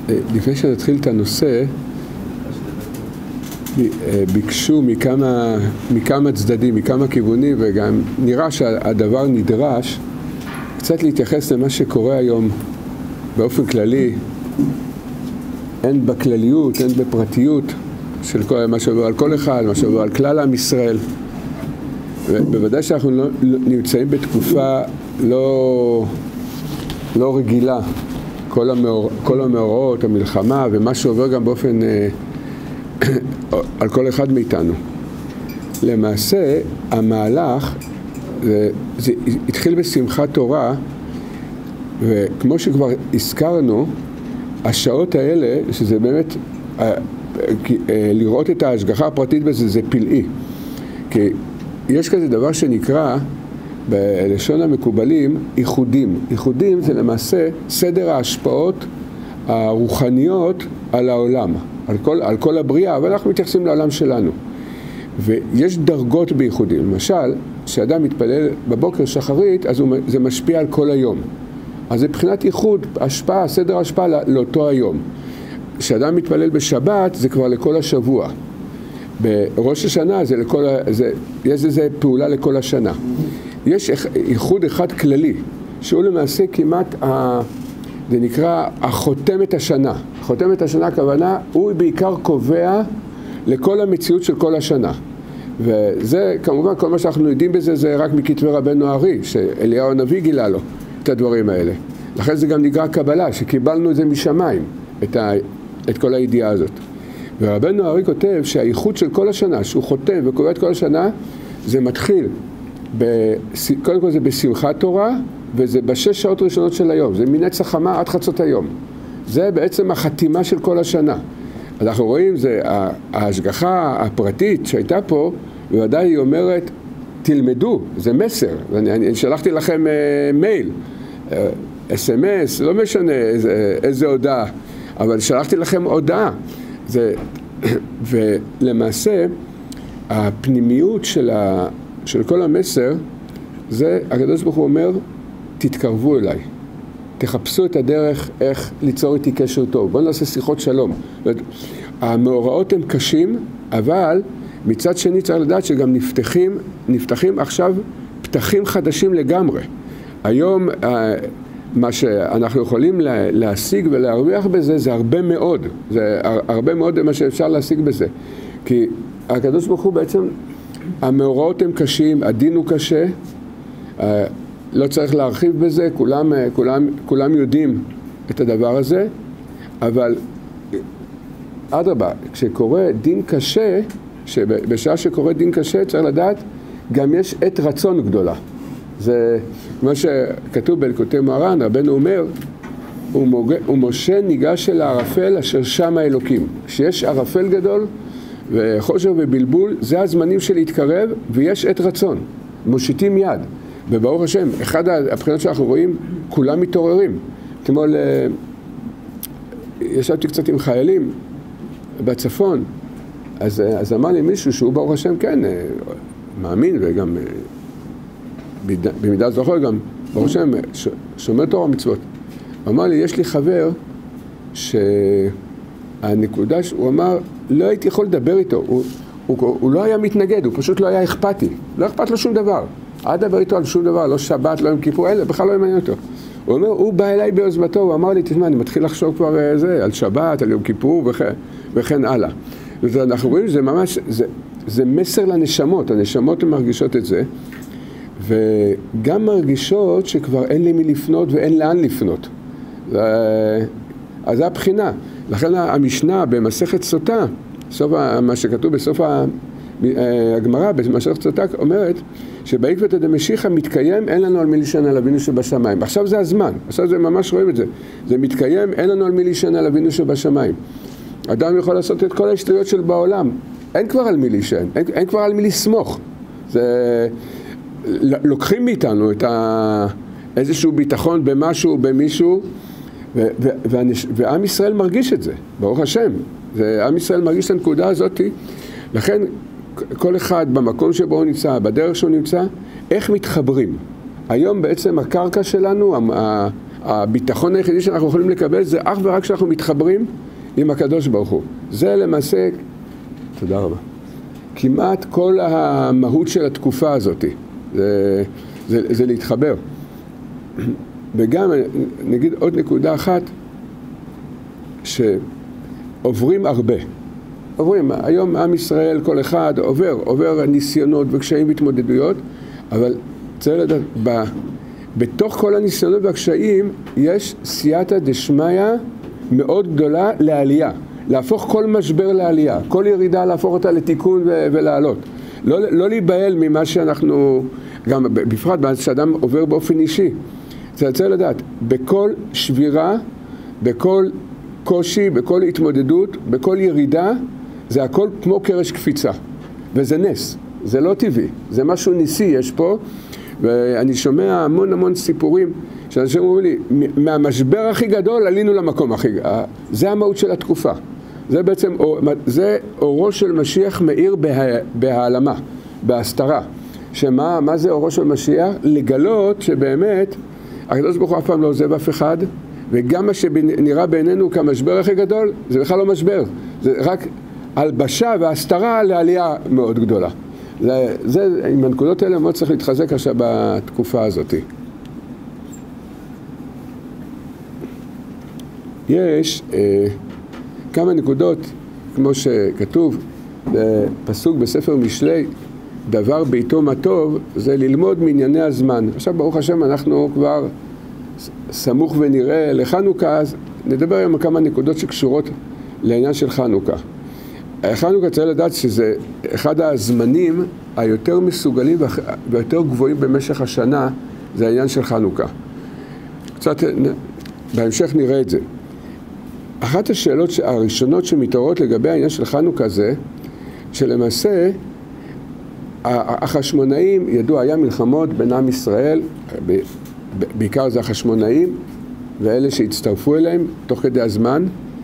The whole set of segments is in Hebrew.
לפני שנתחיל את הנושא, ביקשו מכמה צדדים, מכמה כיוונים, וגם נראה שהדבר נדרש קצת להתייחס למה שקורה היום באופן כללי, אין בכלליות, אין בפרטיות של מה שעובר על כל אחד, מה שעובר על כלל עם ישראל. ובוודאי שאנחנו נמצאים בתקופה לא רגילה, כל המאורעות, המלחמה ומה שעובר גם באופן על כל אחד מאיתנו. למעשה המהלך זה התחיל בשמחת תורה, וכמו שכבר הזכרנו, השעות האלה, שזה באמת לראות את ההשגחה הפרטית בזה, זה פלאי. כי יש כזה דבר שנקרא בלשון המקובלים ייחודים. ייחודים זה למעשה סדר ההשפעות הרוחניות על העולם, על כל הבריאה, אבל אנחנו מתייחסים לעולם שלנו. ויש דרגות בייחודים. למשל, כשאדם מתפלל בבוקר שחרית, אז זה משפיע על כל היום. אז זה בחינת ייחוד, השפעה, סדר השפעה לאותו היום. כשאדם מתפלל בשבת, זה כבר לכל השבוע. בראש השנה יש איזה פעולה לכל השנה. יש ייחוד אחד כללי, שהוא למעשה כמעט, זה נקרא החותמת השנה. חותמת השנה הכוונה, הוא בעיקר קובע לכל המציאות של כל השנה. וזה כמובן כל מה שאנחנו יודעים בזה זה רק מכתבי רבנו הארי, שאליהו הנביא גילה לו את הדברים האלה. לכן זה גם נקרא קבלה, שקיבלנו את זה משמיים, את כל הידיעה הזאת. ורבנו הארי כותב שהייחוד של כל השנה, שהוא חותם וקובע את כל השנה, זה מתחיל, קודם כל זה בשמחת תורה, וזה בשש שעות ראשונות של היום, זה מנץ החמה עד חצות היום. זה בעצם החתימה של כל השנה. אנחנו רואים, זה ההשגחה הפרטית שהייתה פה, בוודאי היא אומרת, תלמדו, זה מסר. אני שלחתי לכם מייל, SMS, לא משנה איזה הודעה, אבל שלחתי לכם הודעה. ולמעשה, הפנימיות של כל המסר, זה, הקדוש ברוך הוא אומר, תתקרבו אליי. תחפשו את הדרך איך ליצור איתי קשר טוב. בואו נעשה שיחות שלום. המאורעות הם קשים, אבל מצד שני צריך לדעת שגם נפתחים עכשיו פתחים חדשים לגמרי. היום מה שאנחנו יכולים להשיג ולהרוויח בזה זה הרבה מאוד. זה הרבה מאוד מה שאפשר להשיג בזה. כי הקדוש ברוך הוא בעצם, המאורעות הם קשים, הדין הוא קשה, לא צריך להרחיב בזה, כולם יודעים את הדבר הזה, אבל אדרבה, כשקורה דין קשה, בשעה שקורה דין קשה צריך לדעת, גם יש עת רצון גדולה. זה מה שכתוב בליקוטי מוהר"ן, רבנו אומר, ומשה ניגש אל הערפל אשר שם האלוקים. כשיש ערפל גדול וחושר ובלבול, זה הזמנים של להתקרב ויש עת רצון, מושיטים יד. וברוך השם, אחד הבחינות שאנחנו רואים, כולם מתעוררים. אתמול ישבתי קצת עם חיילים בצפון, אז אמר לי מישהו שהוא ברוך השם, כן, מאמין וגם במידה זוכר גם, ברוך השם, שומר תורה ומצוות. הוא אמר לי, יש לי חבר שהנקודה, הוא אמר, לא הייתי יכול לדבר איתו, הוא לא היה מתנגד, הוא פשוט לא היה אכפתי, לא אכפת לו שום דבר. עד דבר איתו על שום דבר, לא שבת, לא יום כיפור, בכלל לא מעניין אותו. הוא אומר, הוא בא אליי ביוזמתו, הוא אמר לי, תשמע, אני מתחיל לחשוב כבר על שבת, על יום כיפור וכן הלאה. ואנחנו רואים שזה ממש, זה מסר לנשמות, הנשמות הן מרגישות את זה, וגם מרגישות שכבר אין לי מי לפנות ואין לאן לפנות. אז זה הבחינה. לכן המשנה במסכת סוטה, מה שכתוב בסוף הגמרא במסכת סוטה אומרת שבעקבתא דמשיחא מתקיים, אין לנו על מי לישן על אבינו שבשמיים. עכשיו זה הזמן, עכשיו זה ממש רואים את זה. זה מתקיים, אין לנו על מי לישן על אבינו שבשמיים. אדם יכול לעשות את כל ההשתויות של בעולם. אין כבר על מי לישן, אין כבר על מי לסמוך. לוקחים מאיתנו את איזשהו ביטחון במשהו, במישהו, ועם ישראל מרגיש את זה, ברוך השם. עם ישראל מרגיש את הנקודה הזאת, לכן כל אחד במקום שבו הוא נמצא, בדרך שהוא נמצא, איך מתחברים. היום בעצם הקרקע שלנו, הביטחון היחידי שאנחנו יכולים לקבל זה אך ורק כשאנחנו מתחברים עם הקדוש ברוך הוא. זה למעשה, תודה רבה, כמעט כל המהות של התקופה הזאת, זה להתחבר. וגם נגיד עוד נקודה אחת, שעוברים הרבה. עוברים, היום עם ישראל כל אחד עובר ניסיונות וקשיים והתמודדויות, אבל צריך לדעת, בתוך כל הניסיונות והקשיים יש סייעתא דשמיא מאוד גדולה לעלייה. להפוך כל משבר לעלייה, כל ירידה להפוך אותה לתיקון ולעלות. לא להיבהל ממה שאנחנו, גם בפרט שאדם עובר באופן אישי. צריך לדעת, בכל שבירה, בכל קושי, בכל התמודדות, בכל ירידה, זה הכל כמו קרש קפיצה. וזה נס, זה לא טבעי, זה משהו ניסי יש פה. ואני שומע המון סיפורים שאנשים אומרים לי, מהמשבר הכי גדול עלינו למקום הכי גדול. זה המהות של התקופה. זה בעצם, זה אורו של משיח מאיר בהעלמה, בהסתרה. מה זה אורו של משיח? לגלות שבאמת הקדוש ברוך הוא אף פעם לא עוזב אף אחד, וגם מה שנראה בעינינו כמשבר הכי גדול, זה בכלל לא משבר. זה רק הלבשה והסתרה לעלייה מאוד גדולה. עם הנקודות האלה מאוד צריך להתחזק עכשיו בתקופה הזאת. יש כמה נקודות, כמו שכתוב בפסוק בספר משלי, דבר בעיתו מה טוב, זה ללמוד מענייני הזמן. עכשיו ברוך השם אנחנו כבר סמוך ונראה לחנוכה, אז נדבר היום על כמה נקודות שקשורות לעניין של חנוכה. חנוכה צריך לדעת שזה אחד הזמנים היותר מסוגלים ויותר גבוהים במשך השנה, זה העניין של חנוכה. קצת בהמשך נראה את זה. אחת השאלות הראשונות שמתעוררות לגבי העניין של חנוכה זה, שלמעשה החשמונאים, ידוע, היה מלחמות בין עם ישראל, בעיקר זה החשמונאים ואלה שהצטרפו אליהם תוך כדי הזמן,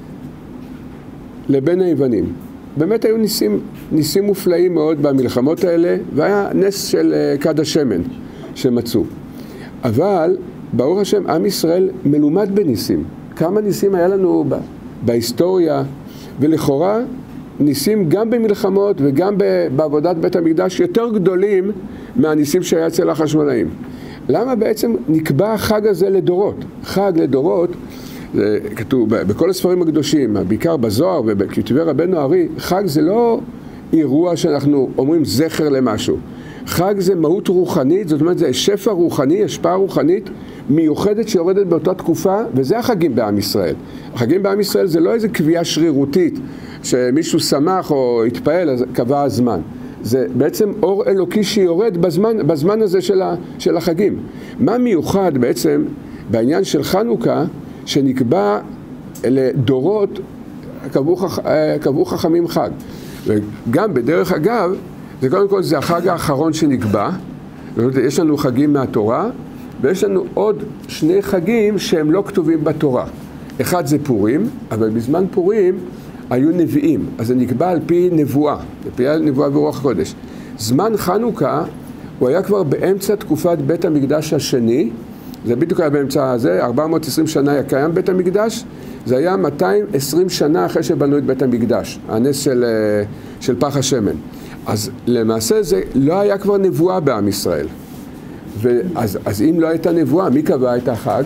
לבין היוונים. באמת היו ניסים מופלאים מאוד במלחמות האלה, והיה נס של כד השמן שמצאו. אבל ברוך השם, עם ישראל מלומד בניסים. כמה ניסים היה לנו בהיסטוריה, ולכאורה ניסים גם במלחמות וגם בעבודת בית המקדש יותר גדולים מהניסים שהיה אצל החשמונאים. למה בעצם נקבע החג הזה לדורות? חג לדורות, זה כתוב בכל הספרים הקדושים, בעיקר בזוהר ובכתבי רבנו הארי, חג זה לא אירוע שאנחנו אומרים זכר למשהו. חג זה מהות רוחנית, זאת אומרת זה שפע רוחני, השפעה רוחנית מיוחדת שיורדת באותה תקופה, וזה החגים בעם ישראל. החגים בעם ישראל זה לא איזה קביעה שרירותית, שמישהו שמח או התפעל, אז קבע הזמן. זה בעצם אור אלוקי שיורד בזמן הזה של החגים. מה מיוחד בעצם בעניין של חנוכה, שנקבע לדורות, קבעו חכמים חג. וגם בדרך אגב, זה קודם כל זה החג האחרון שנקבע, יש לנו חגים מהתורה, ויש לנו עוד שני חגים שהם לא כתובים בתורה. אחד זה פורים, אבל בזמן פורים היו נביאים, אז זה נקבע על פי נבואה, על פי נבואה ברוח הקודש. זמן חנוכה הוא היה כבר באמצע תקופת בית המקדש השני, זה בדיוק היה באמצע הזה, 420 שנה היה קיים בית המקדש, זה היה 220 שנה אחרי שבנו את בית המקדש, הנס של פח השמן. אז למעשה זה לא היה כבר נבואה בעם ישראל. אז אם לא הייתה נבואה, מי קבע את החג?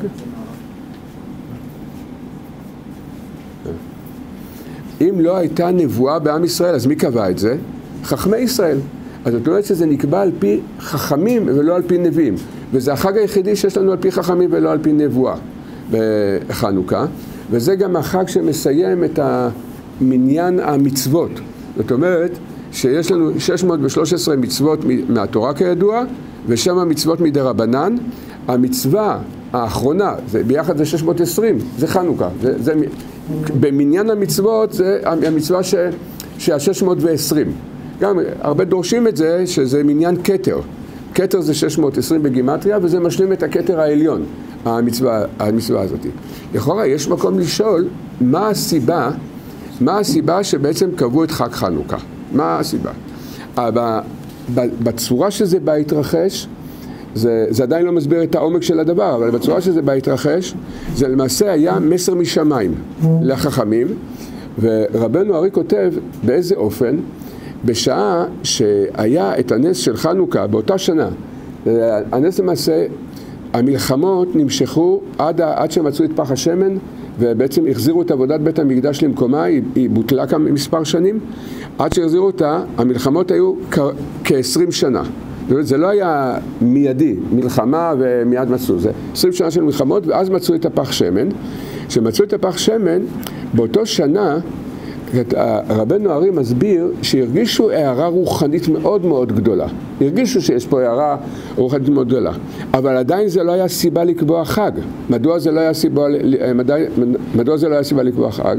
אם לא הייתה נבואה בעם ישראל, אז מי קבע את זה? חכמי ישראל. אז זאת אומרת שזה נקבע על פי חכמים ולא על פי נביאים. וזה החג היחידי שיש לנו על פי חכמים ולא על פי נבואה בחנוכה. וזה גם החג שמסיים את מניין המצוות. זאת אומרת שיש לנו 613 מצוות מהתורה כידוע, ו7 מצוות מדרבנן. המצווה האחרונה, ביחד זה 620, זה חנוכה. במניין המצוות זה המצווה שה-620. גם הרבה דורשים את זה שזה מניין כתר. כתר זה 620 בגימטריה, וזה משלים את הכתר העליון, המצווה הזאת. לכאורה יש מקום לשאול מה הסיבה שבעצם קבעו את חג חנוכה. מה הסיבה? בצורה שזה בא התרחש, זה עדיין לא מסביר את העומק של הדבר, אבל בצורה שזה בהתרחש, זה למעשה היה מסר משמיים לחכמים, ורבנו ארי כותב באיזה אופן, בשעה שהיה את הנס של חנוכה באותה שנה, הנס למעשה, המלחמות נמשכו עד שמצאו את פח השמן, ובעצם החזירו את עבודת בית המקדש למקומה, היא בוטלה מספר שנים, עד שהחזירו אותה, המלחמות היו כ-20 שנה. זה לא היה מיידי, מלחמה ומיד מצאו, זה 20 שנה של מלחמות, ואז מצאו את הפח שמן. כשמצאו את הפח שמן, באותו שנה, רבנו ארי מסביר שהרגישו הערה רוחנית מאוד מאוד גדולה. הרגישו שיש פה הערה רוחנית מאוד גדולה. אבל עדיין זה לא היה סיבה לקבוע חג. מדוע זה לא היה סיבה לקבוע חג?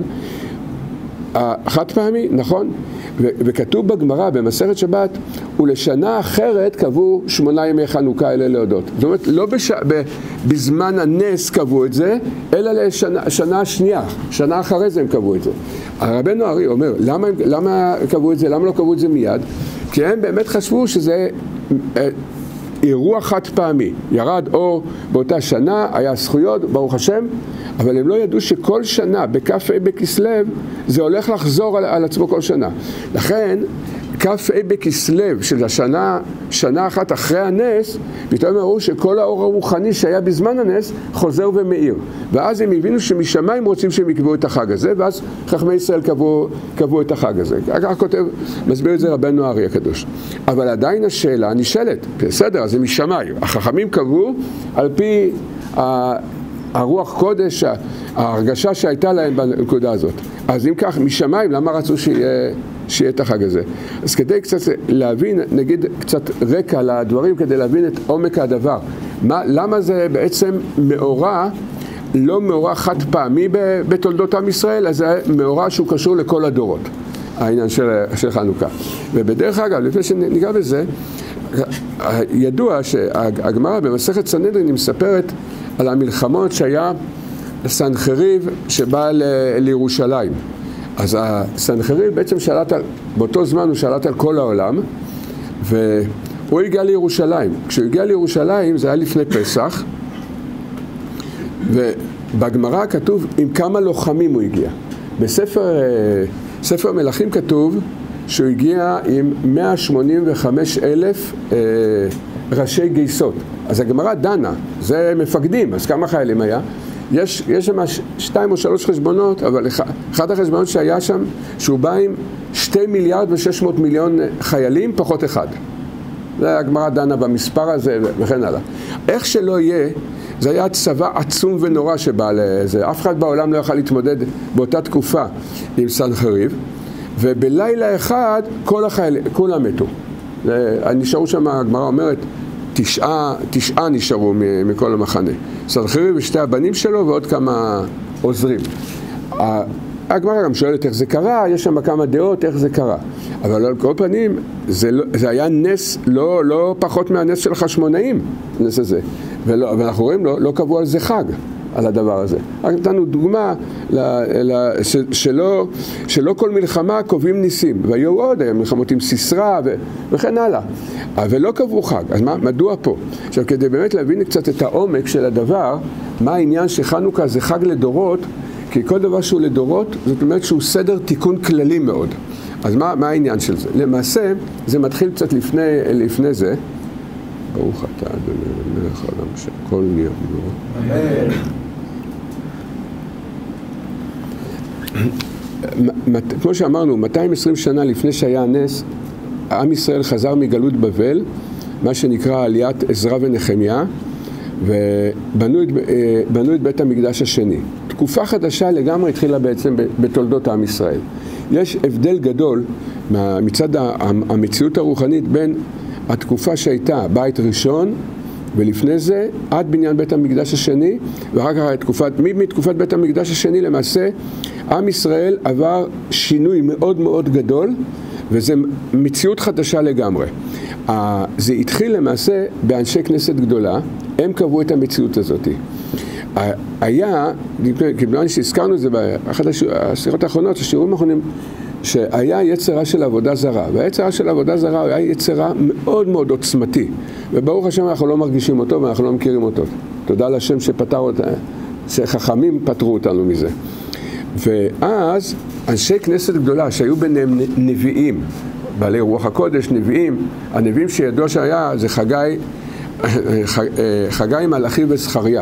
חד פעמי, נכון? וכתוב בגמרא, במסכת שבת, ולשנה אחרת קבעו 8 ימי חנוכה אלה להודות. זאת אומרת, לא בזמן הנס קבעו את זה, אלא לשנה שנייה, שנה אחרי זה הם קבעו את זה. רבנו ארי אומר, למה קבעו את זה? למה לא קבעו את זה מיד? כי הם באמת חשבו שזה אירוע חד פעמי. ירד אור באותה שנה, היה זכויות, ברוך השם, אבל הם לא ידעו שכל שנה, בכ"ה בכסלו, זה הולך לחזור על עצמו כל שנה. לכן, כ"ה בכסלו של השנה, שנה אחת אחרי הנס, פתאום אמרו שכל האור הרוחני שהיה בזמן הנס, חוזר ומאיר. ואז הם הבינו שמשמיים רוצים שהם יקבעו את החג הזה, ואז חכמי ישראל קבעו את החג הזה. ככה כותב, מסביר את זה רבנו ארי הקדוש. אבל עדיין השאלה נשאלת, בסדר, אז זה משמיים. החכמים קבעו על פי הרוח קודש, ההרגשה שהייתה להם בנקודה הזאת. אז אם כך, משמיים, למה רצו שיהיה את החג הזה? אז כדי קצת להבין, נגיד קצת רקע לדברים, כדי להבין את עומק הדבר. למה זה בעצם מאורע, לא מאורע חד פעמי בתולדות עם ישראל, אז זה מאורע שהוא קשור לכל הדורות, העניין של חנוכה. ובדרך אגב, לפני שניגע בזה, ידוע שהגמרא במסכת סנהדרין מספרת על המלחמות שהיה סנחריב שבא לירושלים. אז הסנחריב בעצם שלט באותו זמן הוא שלט על כל העולם, והוא הגיע לירושלים. כשהוא הגיע לירושלים זה היה לפני פסח, ובגמרא כתוב עם כמה לוחמים הוא הגיע. בספר מלכים כתוב שהוא הגיע עם 185,000 ראשי גייסות. אז הגמרא דנה, זה מפקדים, אז כמה חיילים היה? יש שם 2 או 3 חשבונות, אבל אחד החשבונות שהיה שם, שהוא בא עם 2 מיליארד ו600 מיליון חיילים, פחות אחד. זה הגמרא דנה במספר הזה וכן הלאה. איך שלא יהיה, זה היה צבא עצום ונורא שבא לזה. אף אחד בעולם לא יכל להתמודד באותה תקופה עם סנחריב, ובלילה אחד כל החיילים, כולם מתו. נשארו שם, הגמרא אומרת, 9 נשארו מכל המחנה. סנחריב ושתי הבנים שלו ועוד כמה עוזרים. הגמרא גם שואלת איך זה קרה, יש שם כמה דעות איך זה קרה. אבל על כל פנים, זה היה נס לא פחות מהנס של החשמונאים, הנס הזה. ואנחנו רואים, לא קבעו על זה חג, על הדבר הזה. רק נתנו דוגמה שלא כל מלחמה קובעים ניסים. והיו עוד, היה מלחמות עם סיסרא וכן הלאה. אבל לא קבעו חג. אז מדוע פה? עכשיו, כדי באמת להבין קצת את העומק של הדבר, מה העניין שחנוכה זה חג לדורות, כי כל דבר שהוא לדורות, זאת אומרת שהוא סדר תיקון כללי מאוד. אז מה העניין של זה? למעשה, זה מתחיל קצת לפני זה. ברוך אתה, אדוני, מלך העולם, שהכל נהיה בדורות. כמו שאמרנו, 220 שנה לפני שהיה הנס, עם ישראל חזר מגלות בבל, מה שנקרא עליית עזרא ונחמיה, ובנו את בית המקדש השני. תקופה חדשה לגמרי התחילה בעצם בתולדות עם ישראל. יש הבדל גדול מצד המציאות הרוחנית בין התקופה שהייתה בית ראשון, ולפני זה עד בניין בית המקדש השני, ואחר כך מתקופת בית המקדש השני למעשה עם ישראל עבר שינוי מאוד מאוד גדול, וזה מציאות חדשה לגמרי. זה התחיל למעשה באנשי כנסת גדולה, הם קבעו את המציאות הזאת. היה, כיוון שהזכרנו את זה באחת השיחות האחרונות, השיעורים האחרונים, שהיה יצרה של עבודה זרה, והיצרה של עבודה זרה היה יצרה מאוד מאוד עוצמתי, וברוך השם אנחנו לא מרגישים אותו ואנחנו לא מכירים אותו. תודה לשם שפטר אותה, שחכמים פטרו אותנו מזה. ואז אנשי כנסת גדולה שהיו ביניהם נביאים, בעלי רוח הקודש, נביאים, הנביאים שידוע שהיה זה חגי מלאכי וזכריה.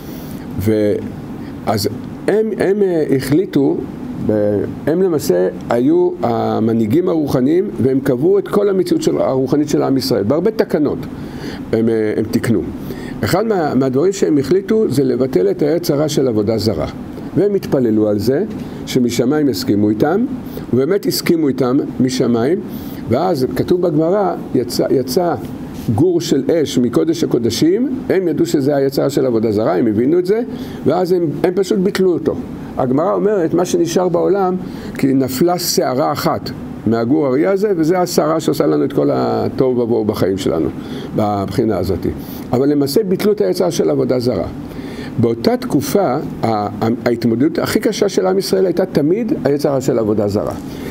ואז הם החליטו, הם למעשה היו המנהיגים הרוחניים, והם קבעו את כל המציאות הרוחנית של עם ישראל. בהרבה תקנות הם תקנו. אחד מהדברים שהם החליטו זה לבטל את היצרה של עבודה זרה. והם התפללו על זה, שמשמיים הסכימו איתם, ובאמת הסכימו איתם משמיים, ואז כתוב בגמרא, יצא גור של אש מקודש הקודשים, הם ידעו שזה היצרה של עבודה זרה, הם הבינו את זה, ואז הם פשוט ביטלו אותו. הגמרא אומרת, מה שנשאר בעולם, כי נפלה שערה אחת מהגור הרי הזה, וזה השערה שעושה לנו את כל הטוב ובואו בחיים שלנו, בבחינה הזאת. אבל למעשה ביטלו את היצרה של עבודה זרה. באותה תקופה, ההתמודדות הכי קשה של עם ישראל הייתה תמיד היצרה של עבודה זרה.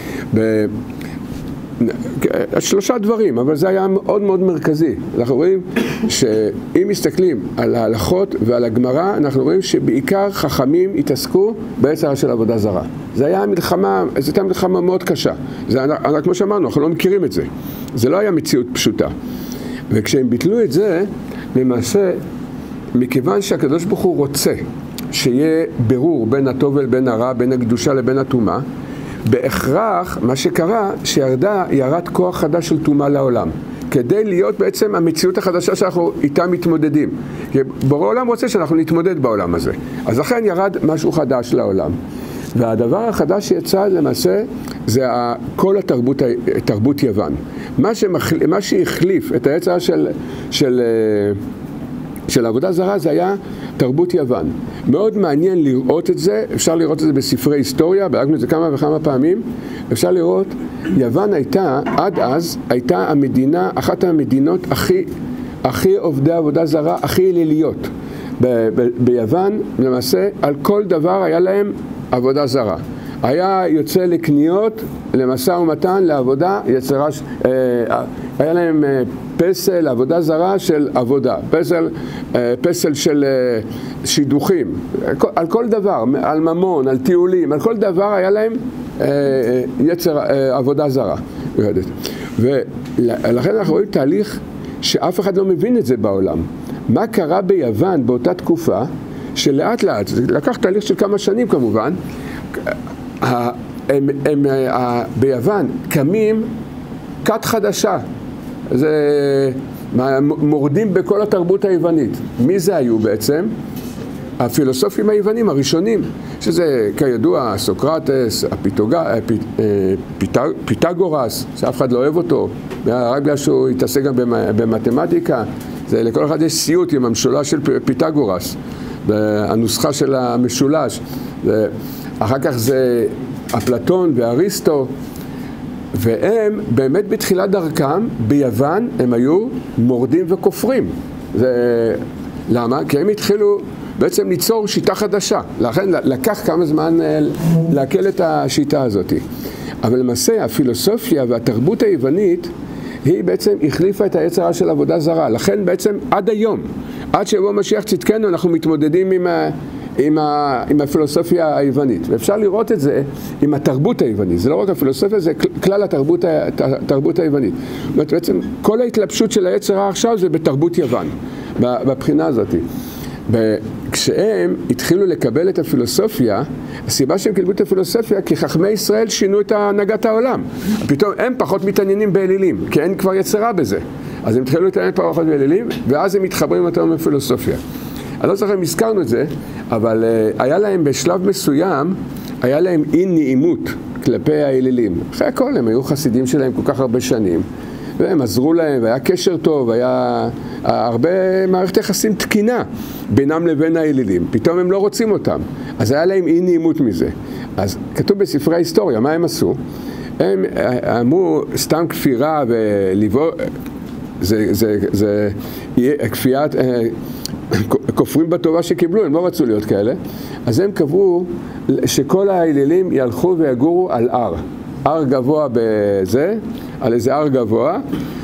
שלושה דברים, אבל זה היה מאוד מאוד מרכזי. אנחנו רואים שאם מסתכלים על ההלכות ועל הגמרא, אנחנו רואים שבעיקר חכמים התעסקו ביצרה של עבודה זרה. זה היה מלחמה, זו הייתה מלחמה מאוד קשה. כמו שאמרנו, אנחנו לא מכירים את זה. זה לא היה מציאות פשוטה. וכשהם ביטלו את זה, למעשה, מכיוון שהקדוש ברוך הוא רוצה שיהיה ברור בין הטוב לבין הרע, בין הקדושה לבין הטומאה, בהכרח מה שקרה שירד כוח חדש של טומאה לעולם, כדי להיות בעצם המציאות החדשה שאנחנו איתה מתמודדים. כי בורא העולם רוצה שאנחנו נתמודד בעולם הזה, אז לכן ירד משהו חדש לעולם. והדבר החדש שיצא למעשה זה כל תרבות יוון. מה שהחליף את היצרה של עבודה זרה זה היה תרבות יוון. מאוד מעניין לראות את זה, אפשר לראות את זה בספרי היסטוריה, בדקנו את זה כמה וכמה פעמים, אפשר לראות, יוון הייתה, עד אז, הייתה המדינה, אחת המדינות הכי עובדי עבודה זרה, הכי אליליות. ביוון, למעשה, על כל דבר היה להם עבודה זרה. היה יוצא לקניות, למשא ומתן, לעבודה, היה להם פסל, עבודה זרה של עבודה, פסל של שידוכים, על כל דבר, על ממון, על טיולים, על כל דבר היה להם עבודה זרה. ולכן אנחנו רואים תהליך שאף אחד לא מבין את זה בעולם. מה קרה ביוון באותה תקופה, שלאט לאט, זה לקח תהליך של כמה שנים כמובן, ביוון קמים כת חדשה, זה מורדים בכל התרבות היוונית. מי זה היו בעצם? הפילוסופים היוונים הראשונים, שזה כידוע סוקרטס, פיתגורס, שאף אחד לא אוהב אותו, רק בגלל שהוא התעסק גם במתמטיקה. זה לכל אחד יש סיוט עם המשולש של פיתגורס, הנוסחה של המשולש. אחר כך זה אפלטון ואריסטו, והם באמת בתחילת דרכם ביוון הם היו מורדים וכופרים. למה? כי הם התחילו בעצם ליצור שיטה חדשה, לכן לקח כמה זמן להקל את השיטה הזאת. אבל למעשה הפילוסופיה והתרבות היוונית היא בעצם החליפה את היצרה של עבודה זרה. לכן בעצם עד היום, עד שיבוא משיח צדקנו, אנחנו מתמודדים עם הפילוסופיה היוונית. ואפשר לראות את זה עם התרבות היוונית. זה לא רק הפילוסופיה, זה כלל התרבות היוונית. בעצם כל ההתלבשות של היצרה עכשיו זה בתרבות יוון, בבחינה הזאת. כשהם התחילו לקבל את הפילוסופיה, הסיבה שהם קיבלו את הפילוסופיה, כי חכמי ישראל שינו את הנהגת העולם. פתאום הם פחות מתעניינים באלילים, כי אין כבר יצרה בזה. אז הם התחילו להתעניין פחות באלילים, ואז הם מתחברים יותר מפילוסופיה. אני לא זוכר אם הזכרנו את זה, אבל היה להם בשלב מסוים, היה להם אי נעימות כלפי האלילים. אחרי הכל הם היו חסידים שלהם כל כך הרבה שנים, והם עזרו להם, והיה קשר טוב, היה הרבה מערכת יחסים תקינה בינם לבין האלילים. פתאום הם לא רוצים אותם, אז היה להם אי נעימות מזה. אז כתוב בספרי ההיסטוריה, מה הם עשו? הם אמרו סתם כפירה ולבוא, זה כפיית, כופרים בטובה שקיבלו, הם לא רצו להיות כאלה, אז הם קבעו שכל האלילים ילכו ויגורו על הר. הר גבוה בזה, על איזה הר גבוה,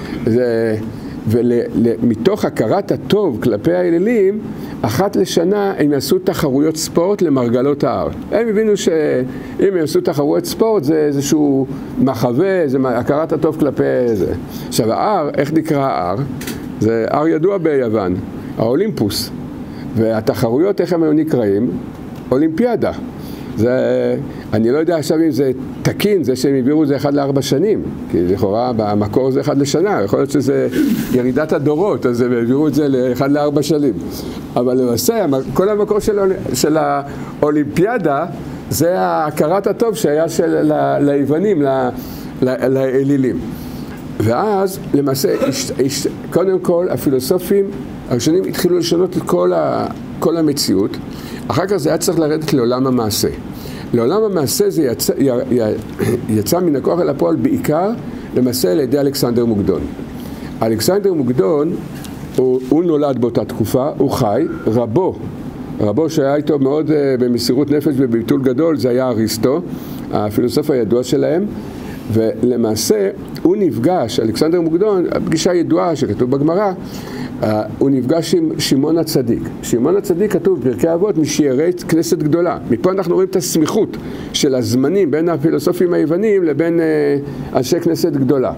ומתוך הכרת הטוב כלפי האלילים, אחת לשנה הם יעשו תחרויות ספורט למרגלות ההר. הם הבינו שאם הם יעשו תחרויות ספורט זה איזשהו מחווה, זה הכרת הטוב כלפי זה. עכשיו ההר, איך נקרא ההר? זה הר ידוע ביוון, האולימפוס. והתחרויות איך הם היו נקראים? אולימפיאדה. אני לא יודע עכשיו אם זה תקין, זה שהם העבירו זה 1 ל-4 שנים, כי לכאורה במקור זה 1 לשנה, יכול להיות שזה ירידת הדורות, אז הם העבירו את זה ל-1 ל-4 שנים. אבל למעשה, כל המקור של האולימפיאדה, זה ההכרת הטוב שהיה ליוונים, לאלילים. ואז למעשה, קודם כל, הפילוסופים הראשונים התחילו לשנות את כל המציאות, אחר כך זה היה צריך לרדת לעולם המעשה. לעולם המעשה זה יצא מן הכוח אל הפועל בעיקר למעשה על ידי אלכסנדר מוקדון. אלכסנדר מוקדון, הוא נולד באותה תקופה, הוא חי, רבו שהיה איתו מאוד במסירות נפש ובביטול גדול, זה היה אריסטו, הפילוסוף הידוע שלהם, ולמעשה הוא נפגש, אלכסנדר מוקדון, הפגישה ידועה שכתוב בגמרא, הוא נפגש עם שמעון הצדיק. שמעון הצדיק כתוב בפרקי אבות משיירי כנסת גדולה. מפה אנחנו רואים את הסמיכות של הזמנים בין הפילוסופים היוונים לבין אנשי כנסת גדולה.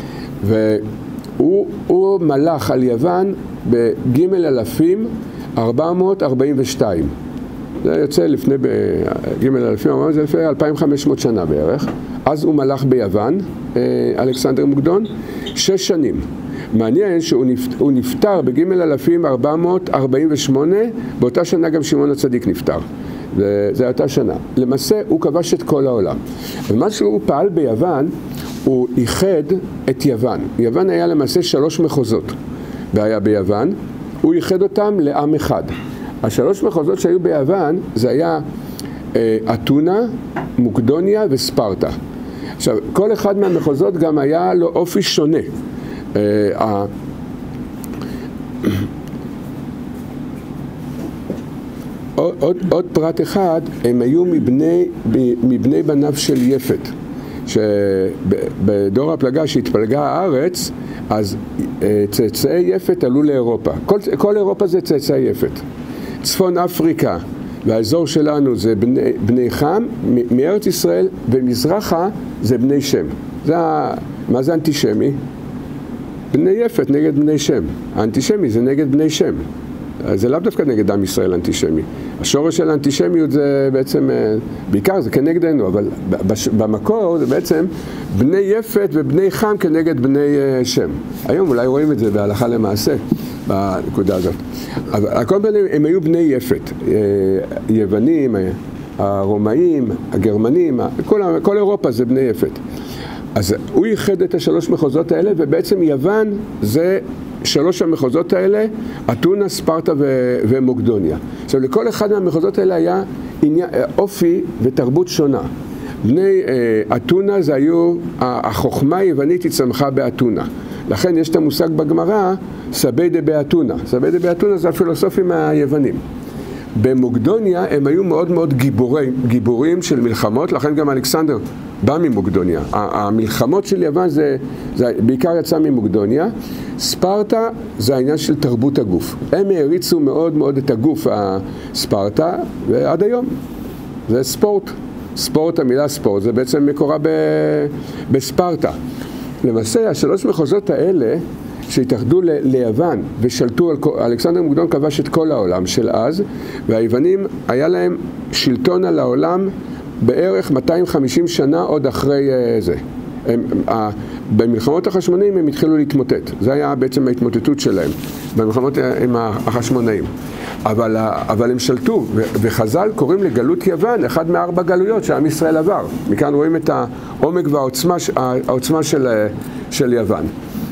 והוא מלך על יוון בג' 1442. זה יוצא לפני ג' 1442, זה לפני 2500 שנה בערך. אז הוא מלך ביוון, אלכסנדר מוקדון, 6 שנים. מעניין שהוא נפטר בג' 1448, באותה שנה גם שמעון הצדיק נפטר. זה הייתה שנה. למעשה הוא כבש את כל העולם. ומה שהוא פעל ביוון, הוא איחד את יוון. יוון היה למעשה 3 מחוזות. והיה ביוון, הוא איחד אותם לעם אחד. 3 מחוזות שהיו ביוון, זה היה אתונה, מוקדוניה וספרטה. עכשיו, כל אחד מהמחוזות גם היה לו אופי שונה. עוד פרט אחד, הם היו מבני בניו של יפת, שבדור הפלגה שהתפלגה הארץ, אז צאצאי יפת עלו לאירופה. כל אירופה זה צאצאי יפת. צפון אפריקה והאזור שלנו זה בני חם, מארץ ישראל ומזרחה זה בני שם. מה זה אנטישמי? בני יפת נגד בני שם. האנטישמי זה נגד בני שם. זה לאו דווקא נגד עם ישראל אנטישמי. השורש של האנטישמיות זה בעצם, בעיקר זה כנגדנו, אבל במקור זה בעצם בני יפת ובני חם כנגד בני שם. היום אולי רואים את זה בהלכה למעשה, בנקודה הזאת. אבל הכל ביניהם הם היו בני יפת. יוונים, הרומאים, הגרמנים, כל אירופה זה בני יפת. אז הוא ייחד את 3 מחוזות האלה, ובעצם יוון זה 3 המחוזות האלה, אתונה, ספרטה ומוקדוניה. עכשיו, לכל אחד מהמחוזות האלה היה אופי ותרבות שונה. בני אתונה זה היו, החוכמה היוונית הצמחה באתונה. לכן יש את המושג בגמרא, סבי דה באתונה. סבי דה באתונה זה הפילוסופים היוונים. במוקדוניה הם היו מאוד מאוד גיבורים של מלחמות, לכן גם אלכסנדר בא ממוקדוניה. המלחמות של יוון זה בעיקר יצא ממוקדוניה. ספרטה זה העניין של תרבות הגוף. הם העריצו מאוד מאוד את הגוף הספרטה, ועד היום זה ספורט. ספורט, המילה ספורט, זה בעצם מקורה בספרטה. למעשה, 3 מחוזות האלה שהתאחדו ליוון ושלטו, אלכסנדר מוקדון כבש את כל העולם של אז, והיוונים היה להם שלטון על העולם בערך 250 שנה עוד אחרי זה. במלחמות החשמונאים הם התחילו להתמוטט, זה היה בעצם ההתמוטטות שלהם, במלחמות עם החשמונאים. אבל הם שלטו, וחז"ל קוראים לגלות יוון 1 מ4 גלויות שעם ישראל עבר. מכאן רואים את העומק והעוצמה של יוון.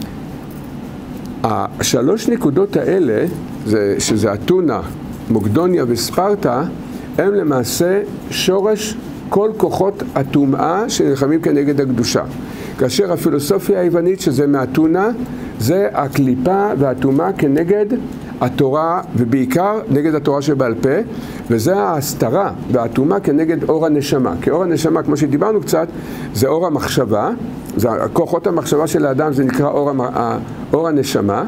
3 נקודות האלה, שזה אתונה, מוקדוניה וספרטה, הם למעשה שורש כל כוחות הטומאה שנלחמים כנגד הקדושה. כאשר הפילוסופיה היוונית, שזה מאתונה, זה הקליפה והטומאה כנגד התורה, ובעיקר נגד התורה שבעל פה, וזה ההסתרה והאטומה כנגד אור הנשמה. כי אור הנשמה, כמו שדיברנו קצת, זה אור המחשבה, זה כוחות המחשבה של האדם, זה נקרא אור הנשמה,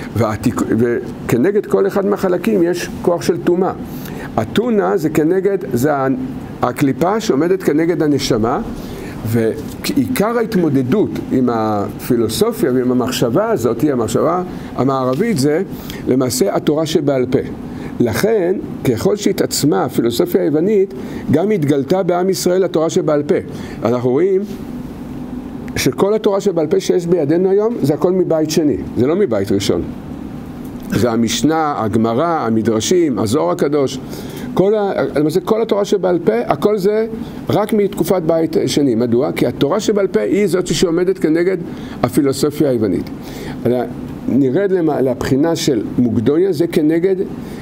וכנגד כל אחד מהחלקים יש כוח של טומאה. הטונה זה כנגד, זה הקליפה שעומדת כנגד הנשמה, ועיקר ההתמודדות עם הפילוסופיה ועם המחשבה הזאת, המחשבה המערבית, זה למעשה התורה שבעל פה. לכן, ככל שהתעצמה הפילוסופיה היוונית, גם התגלתה בעם ישראל התורה שבעל פה. אנחנו רואים שכל התורה שבעל פה שיש בידינו היום, זה הכל מבית שני, זה לא מבית ראשון. זה המשנה, הגמרא, המדרשים, הזוהר הקדוש. כל התורה שבעל פה, הכל זה רק מתקופת בית שני. מדוע? כי התורה שבעל פה היא זאת שעומדת כנגד הפילוסופיה היוונית. נרד לבחינה של מוקדוניה, זה כנגד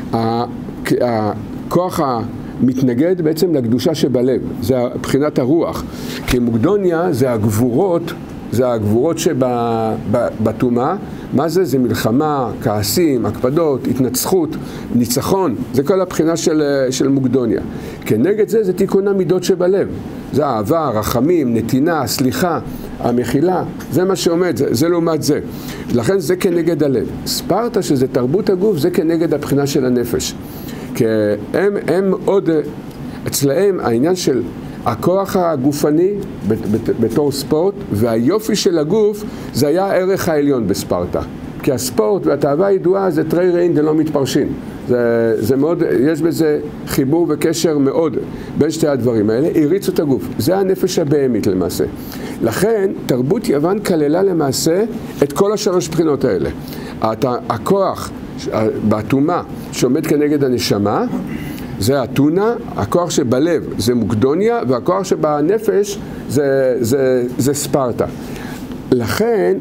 הכוח המתנגד בעצם לקדושה שבלב. זה בחינת הרוח. כי מוקדוניה זה הגבורות שבטומאה. מה זה? זה מלחמה, כעסים, הקפדות, התנצחות, ניצחון. זה כל הבחינה של מוקדוניה. כנגד זה תיקון המידות שבלב. זה אהבה, רחמים, נתינה, סליחה, המחילה. זה מה שעומד, זה לעומת זה. לכן זה כנגד הלב. ספרטה, שזה תרבות הגוף, זה כנגד הבחינה של הנפש. כי הם עוד, אצלהם העניין של הכוח הגופני בתור ספורט, והיופי של הגוף זה היה הערך העליון בספרטה. כי הספורט והתאווה הידועה זה תרי ראין דלא מתפרשין. זה מאוד, יש בזה חיבור וקשר מאוד בין שתי הדברים האלה. הריצו את הגוף. זה הנפש הבהמית למעשה. לכן תרבות יוון כללה למעשה את כל השלוש בחינות האלה. הכוח באטומה שעומד כנגד הנשמה, זה אתונה, הכוח שבלב זה מוקדוניה, והכוח שבנפש זה ספרטה. לכן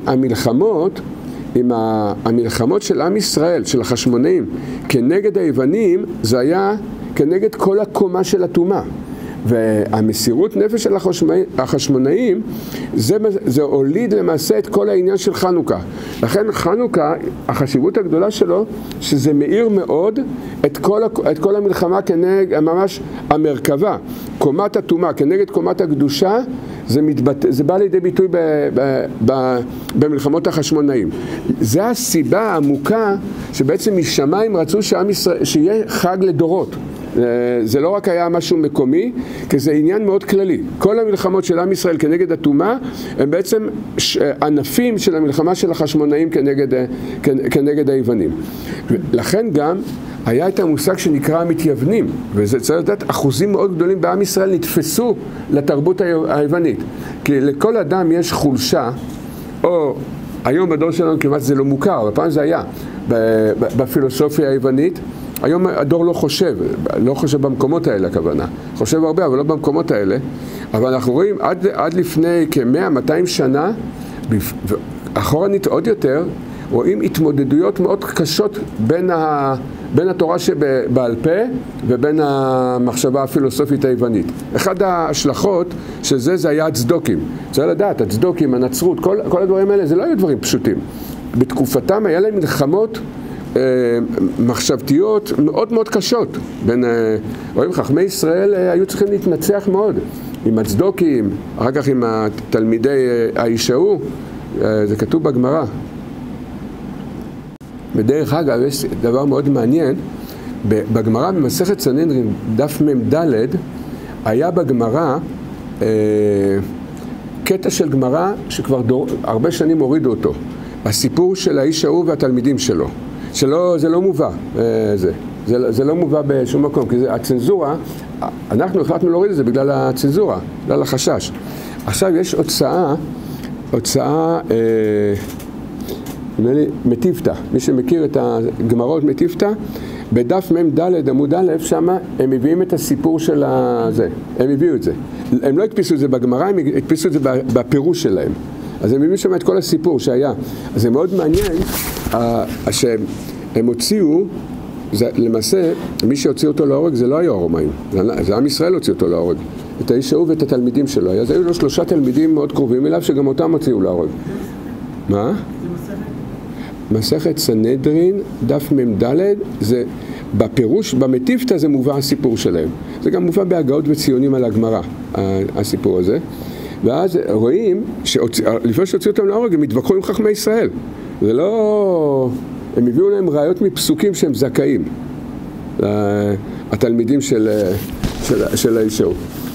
המלחמות של עם ישראל, של החשמונאים, כנגד היוונים, זה היה כנגד כל הקומה של הטומאה. והמסירות נפש של החשמונאים, זה הוליד למעשה את כל העניין של חנוכה. לכן חנוכה, החשיבות הגדולה שלו, שזה מאיר מאוד את כל המלחמה כנגד, ממש המרכבה, קומת הטומאה, כנגד קומת הקדושה, זה בא לידי ביטוי במלחמות החשמונאים. זה הסיבה העמוקה שבעצם משמיים רצו שיהיה חג לדורות. זה לא רק היה משהו מקומי, כי זה עניין מאוד כללי. כל המלחמות של עם ישראל כנגד הטומאה, הם בעצם ענפים של המלחמה של החשמונאים כנגד היוונים. לכן גם היה את המושג שנקרא המתייוונים, וזה צריך לדעת, אחוזים מאוד גדולים בעם ישראל נתפסו לתרבות היוונית. כי לכל אדם יש חולשה, או היום בדור שלנו כמעט זה לא מוכר, אבל פעם זה היה בפילוסופיה היוונית. היום הדור לא חושב במקומות האלה הכוונה. חושב הרבה, אבל לא במקומות האלה. אבל אנחנו רואים עד לפני כ-100-200 שנה, אחורנית עוד יותר, רואים התמודדויות מאוד קשות בין התורה שבעל פה ובין המחשבה הפילוסופית היוונית. אחד ההשלכות של זה היה הצדוקים. צריך לדעת, הצדוקים, הנצרות, כל הדברים האלה, זה לא היו דברים פשוטים. בתקופתם היה להם מלחמות מחשבתיות מאוד מאוד קשות. רואים, חכמי ישראל היו צריכים להתנצח מאוד עם הצדוקים, אחר כך עם תלמידי הישעו, זה כתוב בגמרא. בדרך אגב, יש דבר מאוד מעניין, בגמרא במסכת סנהדרין, דף מ"ד, היה בגמרא קטע של גמרא שכבר הרבה שנים הורידו אותו. הסיפור של הישעו והתלמידים שלו. זה לא מובא, זה לא מובא בשום מקום, כי הצנזורה, אנחנו החלטנו להוריד את זה בגלל הצנזורה, בגלל החשש. עכשיו יש הוצאה מטיפתא, מי שמכיר את הגמרות מטיפתא, בדף מ"ד עמוד א', שם הם מביאים את הסיפור של זה, הם הביאו את זה. הם לא הדפיסו את זה בגמרא, הם הדפיסו את זה בפירוש שלהם. אז הם מביאים שם את כל הסיפור שהיה. אז זה מאוד מעניין שהם הוציאו, למעשה, מי שהוציא אותו להורג זה לא היה הרומאים, זה עם ישראל הוציא אותו להורג. את הישעו ואת התלמידים שלו. אז היו לו 3 תלמידים מאוד קרובים אליו, שגם אותם הוציאו להורג. מה? מסכת סנהדרין, דף מ"ד, זה בפירוש, במטיפתא זה מובא הסיפור שלהם. זה גם מובא בהגאות וציונים על הגמרא, הסיפור הזה. ואז רואים, לפני שהוציאו אותם להורג, הם התווכחו עם חכמי ישראל. זה לא... הם הביאו להם ראיות מפסוקים שהם זכאים. התלמידים של הישור.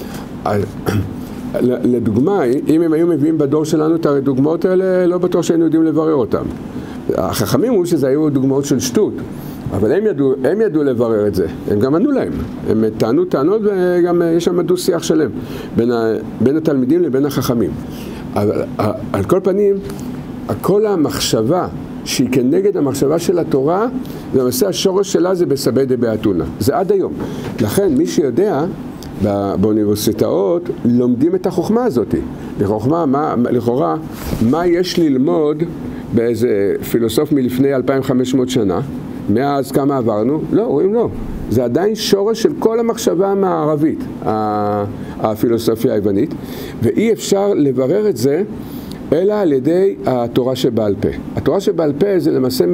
לדוגמה, אם הם היו מביאים בדור שלנו את הדוגמאות האלה, לא בטוח שהיינו יודעים לברר אותם. החכמים אמרו שזה היו דוגמאות של שטות, אבל הם ידעו לברר את זה. הם גם ענו להם. הם טענו טענות וגם יש שם דו שיח שלם בין התלמידים לבין החכמים. אבל על כל פנים, כל המחשבה שהיא כנגד המחשבה של התורה, למעשה השורש שלה זה בסבי דבאתונא. זה עד היום. לכן מי שיודע, באוניברסיטאות לומדים את החוכמה הזאת. לכאורה, מה יש ללמוד באיזה פילוסוף מלפני 2500 שנה? מאז כמה עברנו? לא, רואים לא. זה עדיין שורש של כל המחשבה המערבית, הפילוסופיה היוונית, ואי אפשר לברר את זה אלא על ידי התורה שבעל פה. התורה שבעל פה זה למעשה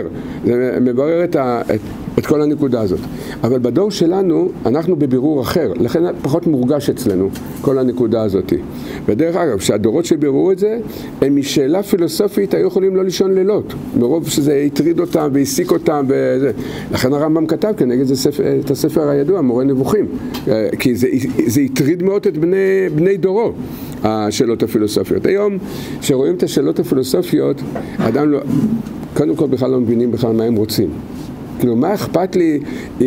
מברר את כל הנקודה הזאת. אבל בדור שלנו אנחנו בבירור אחר, לכן פחות מורגש אצלנו כל הנקודה הזאת. ודרך אגב, שהדורות שביררו את זה, הם משאלה פילוסופית היו יכולים לא לישון לילות, מרוב שזה הטריד אותם והעסיק אותם וזה. לכן הרמב"ם כתב כנגד את הספר הידוע, מורה נבוכים, כי זה הטריד מאוד את בני דורו. השאלות הפילוסופיות. היום, כשרואים את השאלות הפילוסופיות, אדם לא, קודם כל בכלל לא מבינים בכלל מה הם רוצים. כאילו, מה אכפת לי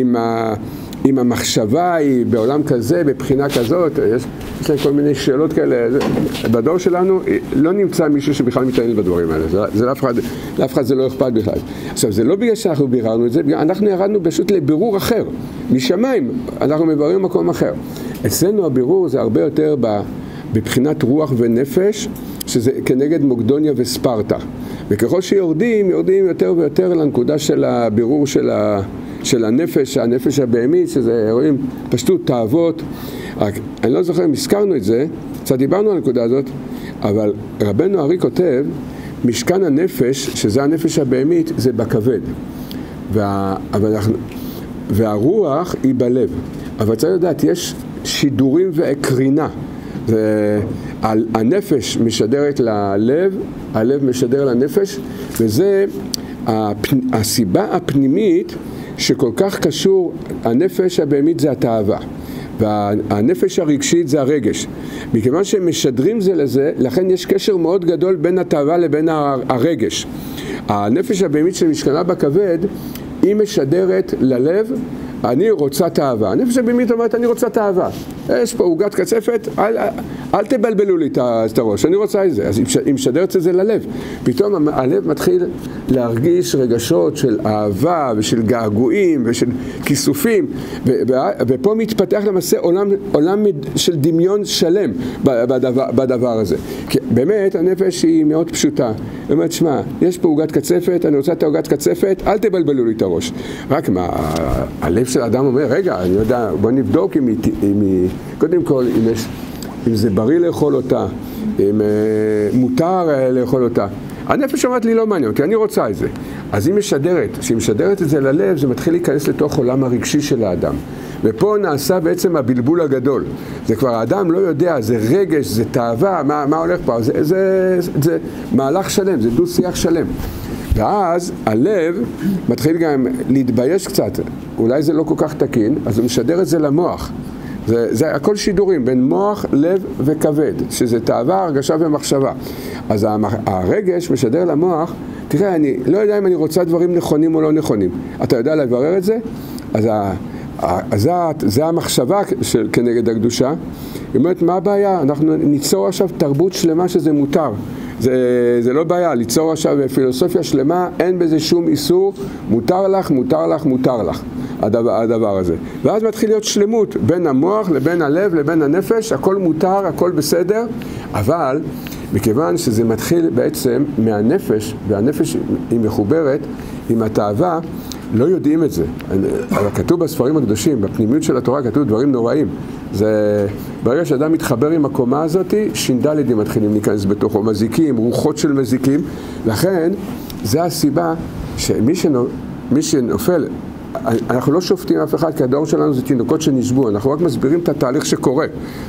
אם המחשבה היא בעולם כזה, בבחינה כזאת, יש להם כל מיני שאלות כאלה. בדור שלנו לא נמצא מישהו שבכלל מתעניין בדברים האלה. זה לאף אחד זה לא אכפת בכלל. עכשיו, זה לא בגלל שאנחנו ביררנו את זה, אנחנו ירדנו פשוט לבירור אחר. משמיים, אנחנו מבררים מקום אחר. אצלנו הבירור זה הרבה יותר בבחינת רוח ונפש, שזה כנגד מוקדוניה וספרטה. וככל שיורדים יותר ויותר לנקודה של הבירור של הנפש הבהמית, שזה רואים פשטות תאוות. אני לא זוכר אם הזכרנו את זה, קצת דיברנו על הנקודה הזאת, אבל רבנו ארי כותב, משכן הנפש, שזה הנפש הבהמית, זה בכבד. והרוח היא בלב. אבל צריך לדעת, יש שידורים והקרינה. הנפש משדרת ללב, הלב משדר לנפש, וזה הסיבה הפנימית שכל כך קשור. הנפש הבהמית זה התאווה, והנפש הרגשית זה הרגש. מכיוון שהם משדרים זה לזה, לכן יש קשר מאוד גדול בין התאווה לבין הרגש. הנפש הבהמית שמשכנה בכבד, היא משדרת ללב, אני רוצה תאווה. הנפש הבהמית אומרת, אני רוצה תאווה. יש פה עוגת קצפת, אל תבלבלו לי את הראש, אני רוצה את זה. אז היא משדרת את זה ללב. פתאום הלב מתחיל להרגיש רגשות של אהבה ושל געגועים ושל כיסופים, ופה מתפתח למעשה עולם של דמיון שלם בדבר הזה. כי באמת הנפש היא מאוד פשוטה. היא אומרת, שמע, יש פה עוגת קצפת, אני רוצה את העוגת קצפת, אל תבלבלו לי את הראש. רק מה, הלב של האדם אומר, רגע, אני יודע, בוא נבדוק קודם כל, אם זה בריא לאכול אותה, אם מותר לאכול אותה. הנפש אומרת לי לא מעניין אותי, אני רוצה את זה. אז היא משדרת את זה ללב, זה מתחיל להיכנס לתוך עולם הרגשי של האדם. ופה נעשה בעצם הבלבול הגדול. זה כבר האדם לא יודע, זה רגש, זה תאווה, מה הולך פה? זה מהלך שלם, זה דו שיח שלם. ואז הלב מתחיל גם להתבייש קצת, אולי זה לא כל כך תקין, אז הוא משדר את זה למוח. זה הכל שידורים בין מוח, לב וכבד, שזה תאווה, הרגשה ומחשבה. אז הרגש משדר למוח, תראה, אני לא יודע אם אני רוצה דברים נכונים או לא נכונים. אתה יודע לברר את זה? אז זה המחשבה כנגד הקדושה. היא אומרת, מה הבעיה? אנחנו ניצור עכשיו תרבות שלמה שזה מותר. זה לא בעיה, ליצור עכשיו פילוסופיה שלמה, אין בזה שום איסור, מותר לך, מותר לך, מותר לך, הדבר הזה. ואז מתחיל להיות שלמות בין המוח לבין הלב לבין הנפש, הכל מותר, הכל בסדר, אבל מכיוון שזה מתחיל בעצם מהנפש, והנפש היא מחוברת עם התאווה, לא יודעים את זה. אבל כתוב בספרים הקדושים, בפנימיות של התורה כתוב דברים נוראים. ברגע שאדם מתחבר עם הקומה הזאת, ש"ד מתחילים להיכנס בתוכו, מזיקים, רוחות של מזיקים. לכן זה הסיבה שמי שנופל, אנחנו לא שופטים אף אחד, כי הדור שלנו זה תינוקות שנשבו, אנחנו רק מסבירים את התהליך שקורה,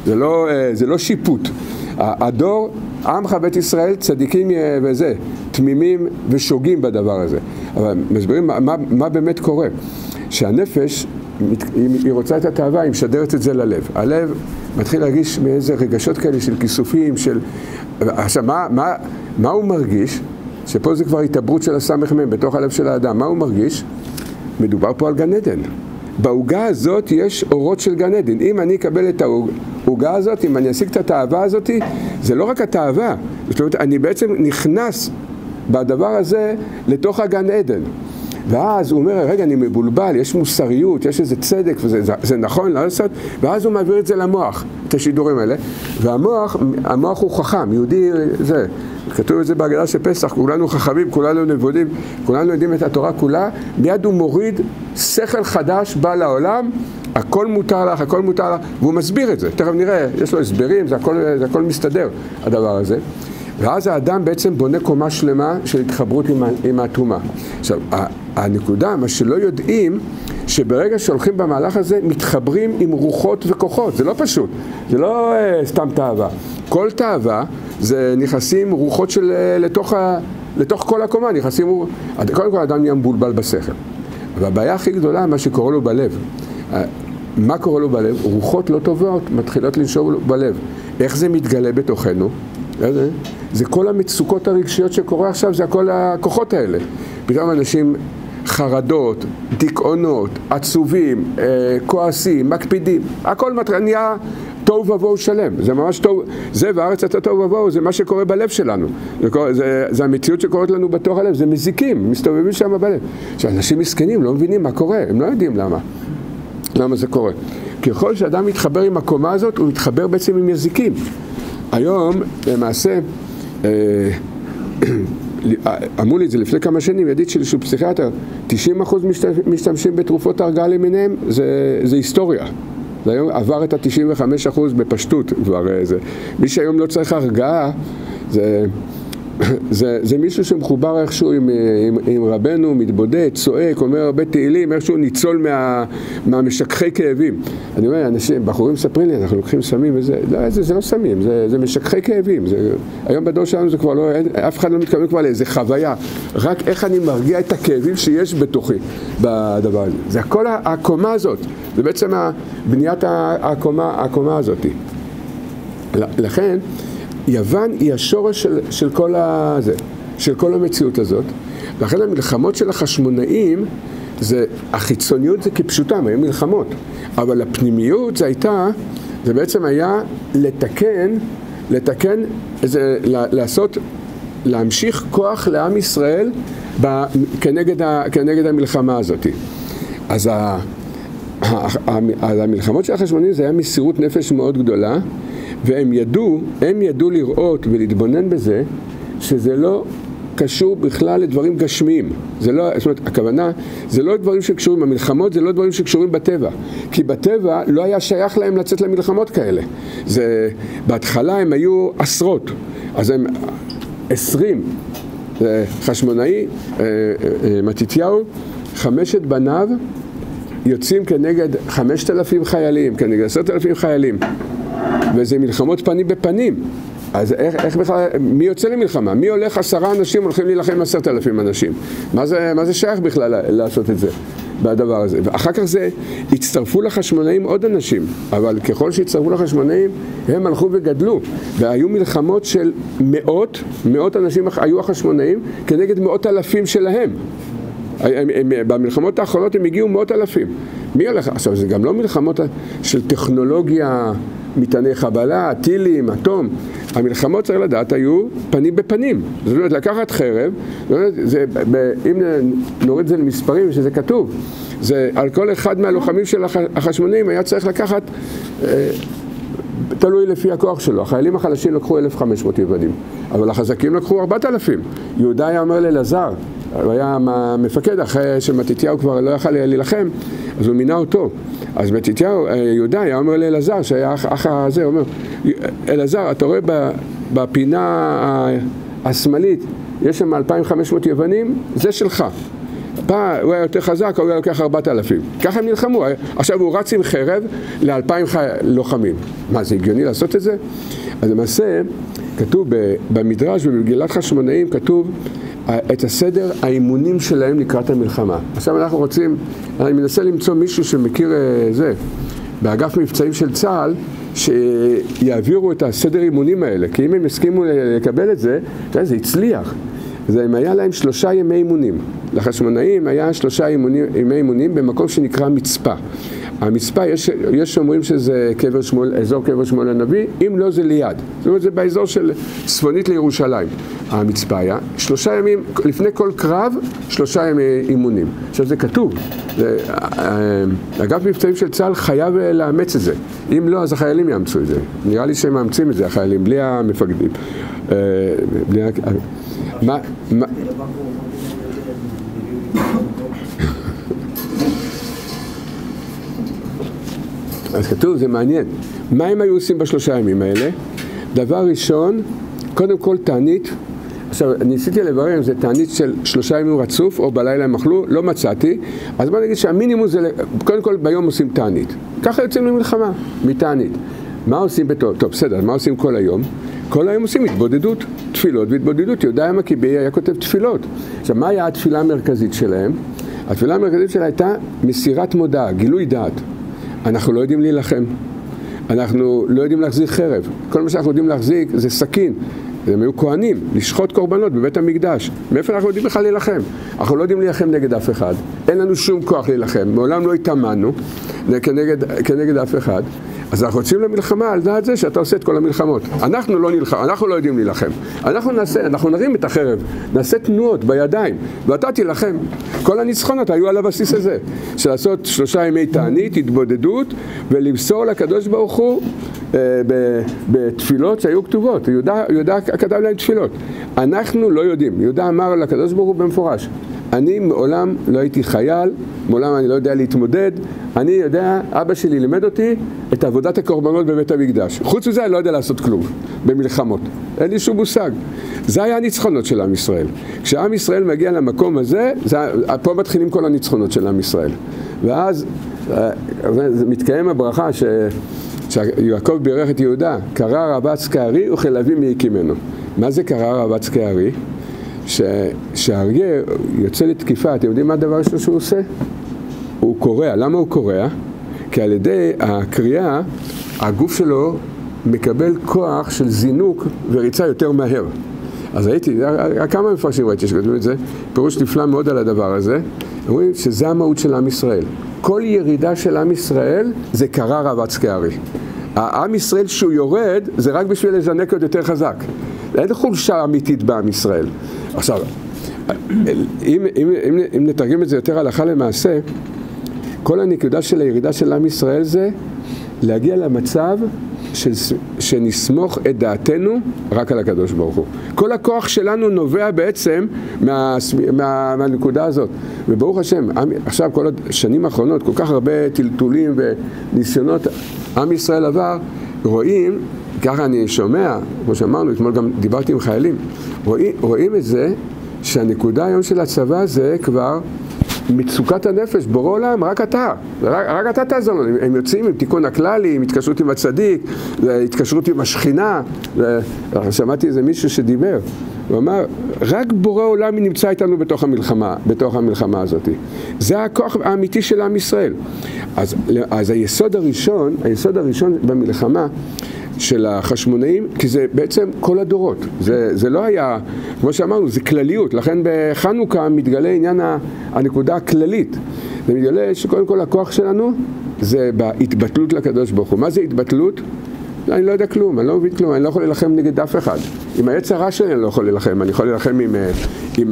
זה לא שיפוט. הדור, עמך בית ישראל, צדיקים וזה, תמימים ושוגים בדבר הזה. אבל מסבירים מה באמת קורה. שהנפש, היא רוצה את התאווה, היא משדרת את זה ללב. הלב מתחיל להרגיש מאיזה רגשות כאלה של כיסופים, של... עכשיו, מה הוא מרגיש? שפה זה כבר התעברות של הסמ"ם בתוך הלב של האדם. מה הוא מרגיש? מדובר פה על גן עדן. בעוגה הזאת יש אורות של גן עדן. אם אני אקבל את העוגה הזאת, אם אני אשיג את התאווה הזאת, זה לא רק התאווה. זאת אומרת, אני בעצם נכנס בדבר הזה לתוך הגן עדן. ואז הוא אומר, רגע, אני מבולבל, יש מוסריות, יש איזה צדק, וזה נכון לעשות, ואז הוא מעביר את זה למוח, את השידורים האלה, והמוח הוא חכם, יהודי זה, כתוב את זה בהגדה של פסח, כולנו חכמים, כולנו נבודים, כולנו יודעים את התורה כולה, מיד הוא מוריד שכל חדש בא לעולם, הכל מותר לך, הכל מותר לך, והוא מסביר את זה, תכף נראה, יש לו הסברים, זה הכל מסתדר, הדבר הזה. ואז האדם בעצם בונה קומה שלמה של התחברות עם התרומה. עכשיו, הנקודה, מה שלא יודעים, שברגע שהולכים במהלך הזה, מתחברים עם רוחות וכוחות. זה לא פשוט, זה לא סתם תאווה. כל תאווה זה נכנסים רוחות של לתוך כל הקומה, נכנסים, קודם כל האדם נהיה מבולבל בשכל. והבעיה הכי גדולה, מה שקורה לו בלב. מה קורה לו בלב? רוחות לא טובות מתחילות לנשוב בלב. איך זה מתגלה בתוכנו? זה כל המצוקות הרגשיות שקורה עכשיו, זה כל הכוחות האלה. פתאום אנשים חרדות, דיכאונות, עצובים, כועסים, מקפידים, הכל נהיה טוב ובואו שלם. זה ממש טוב, זה והארץ אתה טוב ובואו, זה מה שקורה בלב שלנו. זה המציאות שקורית לנו בתוך הלב, זה מזיקים, מסתובבים שם בלב. שאנשים מסכנים, לא מבינים מה קורה, הם לא יודעים למה זה קורה. ככל שאדם מתחבר עם הקומה הזאת, הוא מתחבר בעצם עם מזיקים. היום, למעשה, אמרו לי את זה לפני כמה שנים, ידיד שלי שהוא פסיכיאטר, 90% משתמשים בתרופות הרגעה למיניהם, זה היסטוריה. זה היום עבר את ה-95% בפשטות כבר. מי שהיום לא צריך הרגעה, זה מישהו שמחובר איכשהו עם רבנו, מתבודד, צועק, אומר הרבה תהילים, איכשהו ניצול מהמשככי כאבים. אני אומר, אנשים, בחורים מספרים לי, אנחנו לוקחים סמים וזה, לא, זה לא סמים, זה משככי כאבים. היום בדור שלנו זה כבר לא, אף אחד לא מתכוון כבר לאיזה חוויה, רק איך אני מרגיע את הכאבים שיש בתוכי בדבר הזה. זה הכל הקומה הזאת, זה בעצם בניית הקומה הזאת. לכן, יוון היא השורש של כל המציאות הזאת, ואחרי המלחמות של החשמונאים, החיצוניות זה כפשוטם, היו מלחמות, אבל הפנימיות זה בעצם היה לתקן, להמשיך כוח לעם ישראל כנגד המלחמה הזאת. אז המלחמות של החשמונאים זה היה מסירות נפש מאוד גדולה, והם ידעו לראות ולהתבונן בזה שזה לא קשור בכלל לדברים גשמיים. זה לא, זאת אומרת, הכוונה, זה לא דברים שקשורים, המלחמות זה לא דברים שקשורים בטבע. כי בטבע לא היה שייך להם לצאת למלחמות כאלה. בהתחלה הם היו עשרות, אז הם 20. חשמונאי, מתתיהו, 5 בניו, יוצאים כנגד 5,000 חיילים, כנגד 10,000 חיילים. וזה מלחמות פנים בפנים. אז איך בכלל, מי יוצא למלחמה? מי הולך 10 אנשים הולכים להילחם 10,000 אנשים? מה זה שייך בכלל לעשות את זה, בדבר הזה? ואחר כך הצטרפו לחשמונאים עוד אנשים, אבל ככל שהצטרפו לחשמונאים, הם הלכו וגדלו, והיו מלחמות של מאות אנשים היו החשמונאים, כנגד 100,000 שלהם. במלחמות האחרונות הם הגיעו 100,000. מי הולך? עכשיו, זה גם לא מלחמות של טכנולוגיה, מטעני חבלה, טילים, אטום. המלחמות, צריך לדעת, היו פנים בפנים. זאת אומרת, לקחת חרב, אם נוריד את זה למספרים, שזה כתוב, זה על כל אחד מהלוחמים של החשמונאים היה צריך לקחת, תלוי לפי הכוח שלו. החיילים החלשים לקחו 1,500 יוונים, אבל החזקים לקחו 4,000. יהודה היה אומר לאלעזר, הוא היה מפקד, אחרי שמתתיהו כבר לא יכל להילחם, אז הוא מינה אותו. אז מתתיהו, יהודה היה אומר לאלעזר, שהיה אח הזה, הוא אומר, אלעזר, אתה רואה בפינה השמאלית, יש שם 2,500 יוונים, זה שלך. פעם הוא היה יותר חזק, הוא היה לוקח 4,000. ככה הם נלחמו. עכשיו הוא רץ עם חרב ל2,000 לוחמים. מה, זה הגיוני לעשות את זה? אז למעשה, כתוב במדרש ובמגילת חשמונאים, כתוב את הסדר האימונים שלהם לקראת המלחמה. עכשיו אנחנו רוצים, אני מנסה למצוא מישהו שמכיר זה, באגף מבצעים של צה"ל, שיעבירו את הסדר אימונים האלה, כי אם הם הסכימו לקבל את זה, זה הצליח. אם היה להם 3 ימי אימונים. לחשמונאים היה 3 ימי אימונים במקום שנקרא מצפה. המצפה, יש שאומרים שזה קבר שמואל, אזור קבר שמואל הנביא, אם לא זה ליד. זאת אומרת, זה באזור של צפונית לירושלים. המצפה היה 3 ימים, לפני כל קרב, 3 ימי אימונים. עכשיו זה כתוב. אגף מבצעים של צה"ל חייב לאמץ את זה. אם לא, אז החיילים יאמצו את זה. נראה לי שהם מאמצים את זה, החיילים, בלי המפקדים. אז כתוב, זה מעניין. מה הם היו עושים ב3 ימים האלה? דבר ראשון, קודם כל תענית. עכשיו, ניסיתי לברר אם זה תענית של 3 ימים רצוף, או בלילה הם אכלו, לא מצאתי. אז בוא נגיד שהמינימום זה, קודם כל ביום עושים תענית. ככה יוצאים למלחמה, מתענית. מה עושים טוב, בסדר, מה עושים כל היום? כל היום עושים התבודדות, תפילות והתבודדות. יהודה המכבי היה כותב תפילות. עכשיו, מה היה התפילה המרכזית שלהם? התפילה המרכזית שלה הייתה מסירת מודעה, גילוי דעת. אנחנו לא יודעים להילחם, אנחנו לא יודעים להחזיק חרב. כל מה שאנחנו יודעים להחזיק זה סכין. הם היו כהנים, לשחוט קורבנות בבית המקדש. מאיפה אנחנו יודעים בכלל להילחם? אנחנו לא יודעים להילחם נגד אף אחד. אין לנו שום כוח להילחם. מעולם לא התאמנו כנגד אף אחד. אז אנחנו יוצאים למלחמה על דעת זה שאתה עושה את כל המלחמות. אנחנו לא נלחם, אנחנו לא יודעים להילחם. אנחנו נרים את החרב, נעשה תנועות בידיים, ואתה תילחם. כל הניצחונות היו על הבסיס הזה, של לעשות 3 ימי תענית, התבודדות, ולמסור לקדוש ברוך הוא בתפילות שהיו כתובות. יהודה כתב להם תפילות. אנחנו לא יודעים. יהודה אמר לקדוש ברוך הוא במפורש, אני מעולם לא הייתי חייל, מעולם אני לא יודע להתמודד, אני יודע, אבא שלי לימד אותי את עבודת הקורבנות בבית המקדש. חוץ מזה אני לא יודע לעשות כלום במלחמות. אין לי שום מושג. זה היה הניצחונות של עם ישראל. כשעם ישראל מגיע למקום הזה, פה מתחילים כל הניצחונות של עם ישראל. ואז מתקיים הברכה שיעקב בירך את יהודה, קרא רבץ כארי וכלביא מי הקימנו. מה זה קרא רבץ כארי? שהאריה יוצא לתקיפה, אתם יודעים מה הדבר שהוא עושה? הוא קורע. למה הוא קורע? כי על ידי הקריאה, הגוף שלו מקבל כוח של זינוק וריצה יותר מהר. אז ראיתי, כמה מפרשים ראיתי שכתבו את זה, פירוש נפלא מאוד על הדבר הזה, אומרים שזה המהות של עם ישראל. כל ירידה של עם ישראל זה קרא רבץ כארי. העם ישראל שהוא יורד, זה רק בשביל לזנק עוד יותר חזק. אין חולשה אמיתית בעם ישראל. עכשיו, אם נתרגם את זה יותר הלכה למעשה, כל הנקודה של הירידה של עם ישראל זה להגיע למצב שנסמוך את דעתנו רק על הקדוש ברוך הוא. כל הכוח שלנו נובע בעצם מהנקודה הזאת. וברוך השם, עכשיו כל השנים האחרונות, כל כך הרבה טלטולים וניסיונות עם ישראל עבר, רואים, ככה אני שומע, כמו שאמרנו, אתמול גם דיברתי עם חיילים, רואים את זה שהנקודה היום של הצבא זה כבר מצוקת הנפש, בורא עולם, רק אתה תעזור לנו. הם יוצאים עם תיקון הכללי, עם התקשרות עם הצדיק, התקשרות עם השכינה. שמעתי איזה מישהו שדיבר, הוא אמר, רק בורא עולם נמצא איתנו בתוך המלחמה הזאת. זה הכוח האמיתי של עם ישראל. אז היסוד הראשון במלחמה של החשמונאים, כי זה בעצם כל הדורות. זה לא היה, כמו שאמרנו, זה כלליות. לכן בחנוכה מתגלה עניין הנקודה הכללית. זה מתגלה שקודם כל הכוח שלנו זה בהתבטלות לקדוש ברוך הוא. מה זה התבטלות? אני לא יודע כלום, אני לא מבין כלום, אני לא יכול להילחם נגד אף אחד. עם היצר הרע שלי אני לא יכול להילחם, אני יכול להילחם עם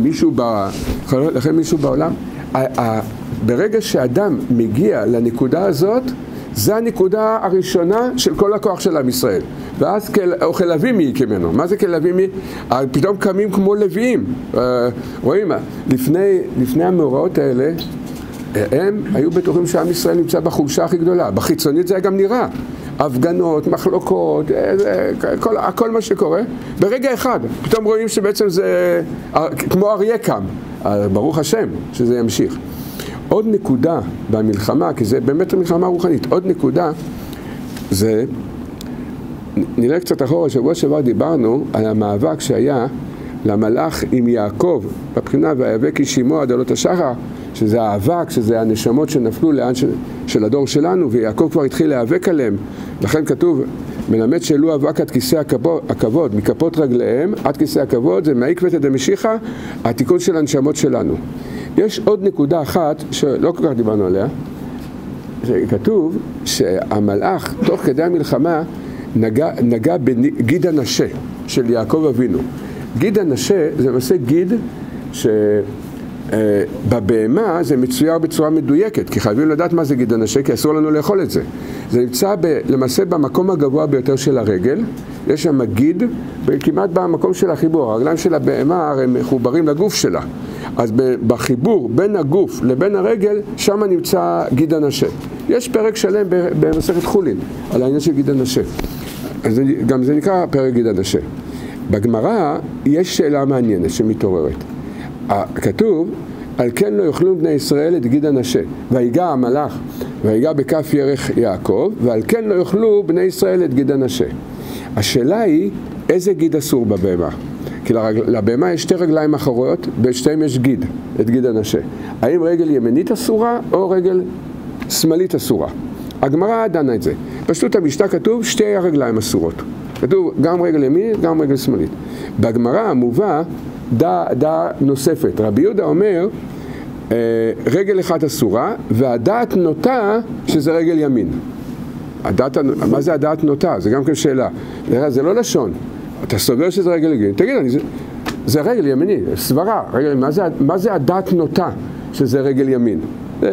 מישהו בעולם. ברגע שאדם מגיע לנקודה הזאת, זה הנקודה הראשונה של כל הכוח של עם ישראל. ואז כלביא מי הקימנו. מה זה כלביא מי? פתאום קמים כמו לוויים. רואים, לפני המאורעות האלה, הם היו בטוחים שעם ישראל נמצא בחולשה הכי גדולה. בחיצונית זה היה גם נראה. הפגנות, מחלוקות, הכל מה שקורה, ברגע אחד, פתאום רואים שבעצם זה כמו אריה קם, ברוך השם שזה ימשיך. עוד נקודה במלחמה, כי זה באמת מלחמה רוחנית, עוד נקודה זה, נראה קצת אחורה, שבוע שעבר דיברנו על המאבק שהיה למלאך עם יעקב, בבחינה והיאבק איש עמו עד עלות השחר, שזה האבק, שזה הנשמות שנפלו לאן של הדור שלנו, ויעקב כבר התחיל להיאבק עליהם. לכן כתוב, מלמד שאלו אבק עד כיסא הכבוד, מכפות רגליהם עד כיסא הכבוד, זה מעקבתא דמשיחא, התיקון של הנשמות שלנו. יש עוד נקודה אחת שלא כל כך דיברנו עליה, שכתוב שהמלאך תוך כדי המלחמה נגע בגיד הנשה של יעקב אבינו. גיד הנשה זה למעשה גיד שבבהמה זה מצויר בצורה מדויקת, כי חייבים לדעת מה זה גיד הנשה, כי אסור לנו לאכול את זה. זה נמצא למעשה במקום הגבוה ביותר של הרגל, יש שם גיד, כמעט במקום של החיבור, הרגליים של הבהמה הרי מחוברים לגוף שלה. אז בחיבור בין הגוף לבין הרגל, שם נמצא גיד הנשה. יש פרק שלם במסכת חולין על העניין של גיד הנשה. אז גם זה נקרא פרק גיד הנשה. בגמרא יש שאלה מעניינת שמתעוררת. כתוב, על כן לא יאכלו בני ישראל את גיד הנשה. ויגע המלאך, ויגע בכף ירך יעקב, ועל כן לא יאכלו בני ישראל את גיד הנשה. השאלה היא, איזה גיד אסור בבהמה? כי לבהמה יש שתי רגליים אחוריות, בשתיהם יש גיד, את גיד הנשה. האם רגל ימנית אסורה או רגל שמאלית אסורה? הגמרא דנה את זה. פשוט המשנה כתוב שתי הרגליים אסורות. כתוב גם רגל ימינית, גם רגל שמאלית. בגמרא מובא דעה נוספת. רבי יהודה אומר, רגל אחת אסורה, והדעת נוטה שזה רגל ימין. מה זה הדעת נוטה? זה גם כן שאלה. זה לא לשון. אתה סובר שזה רגל ימין. תגיד, זה רגל ימיני, סברה. מה זה הדעת נוטה שזה רגל ימין?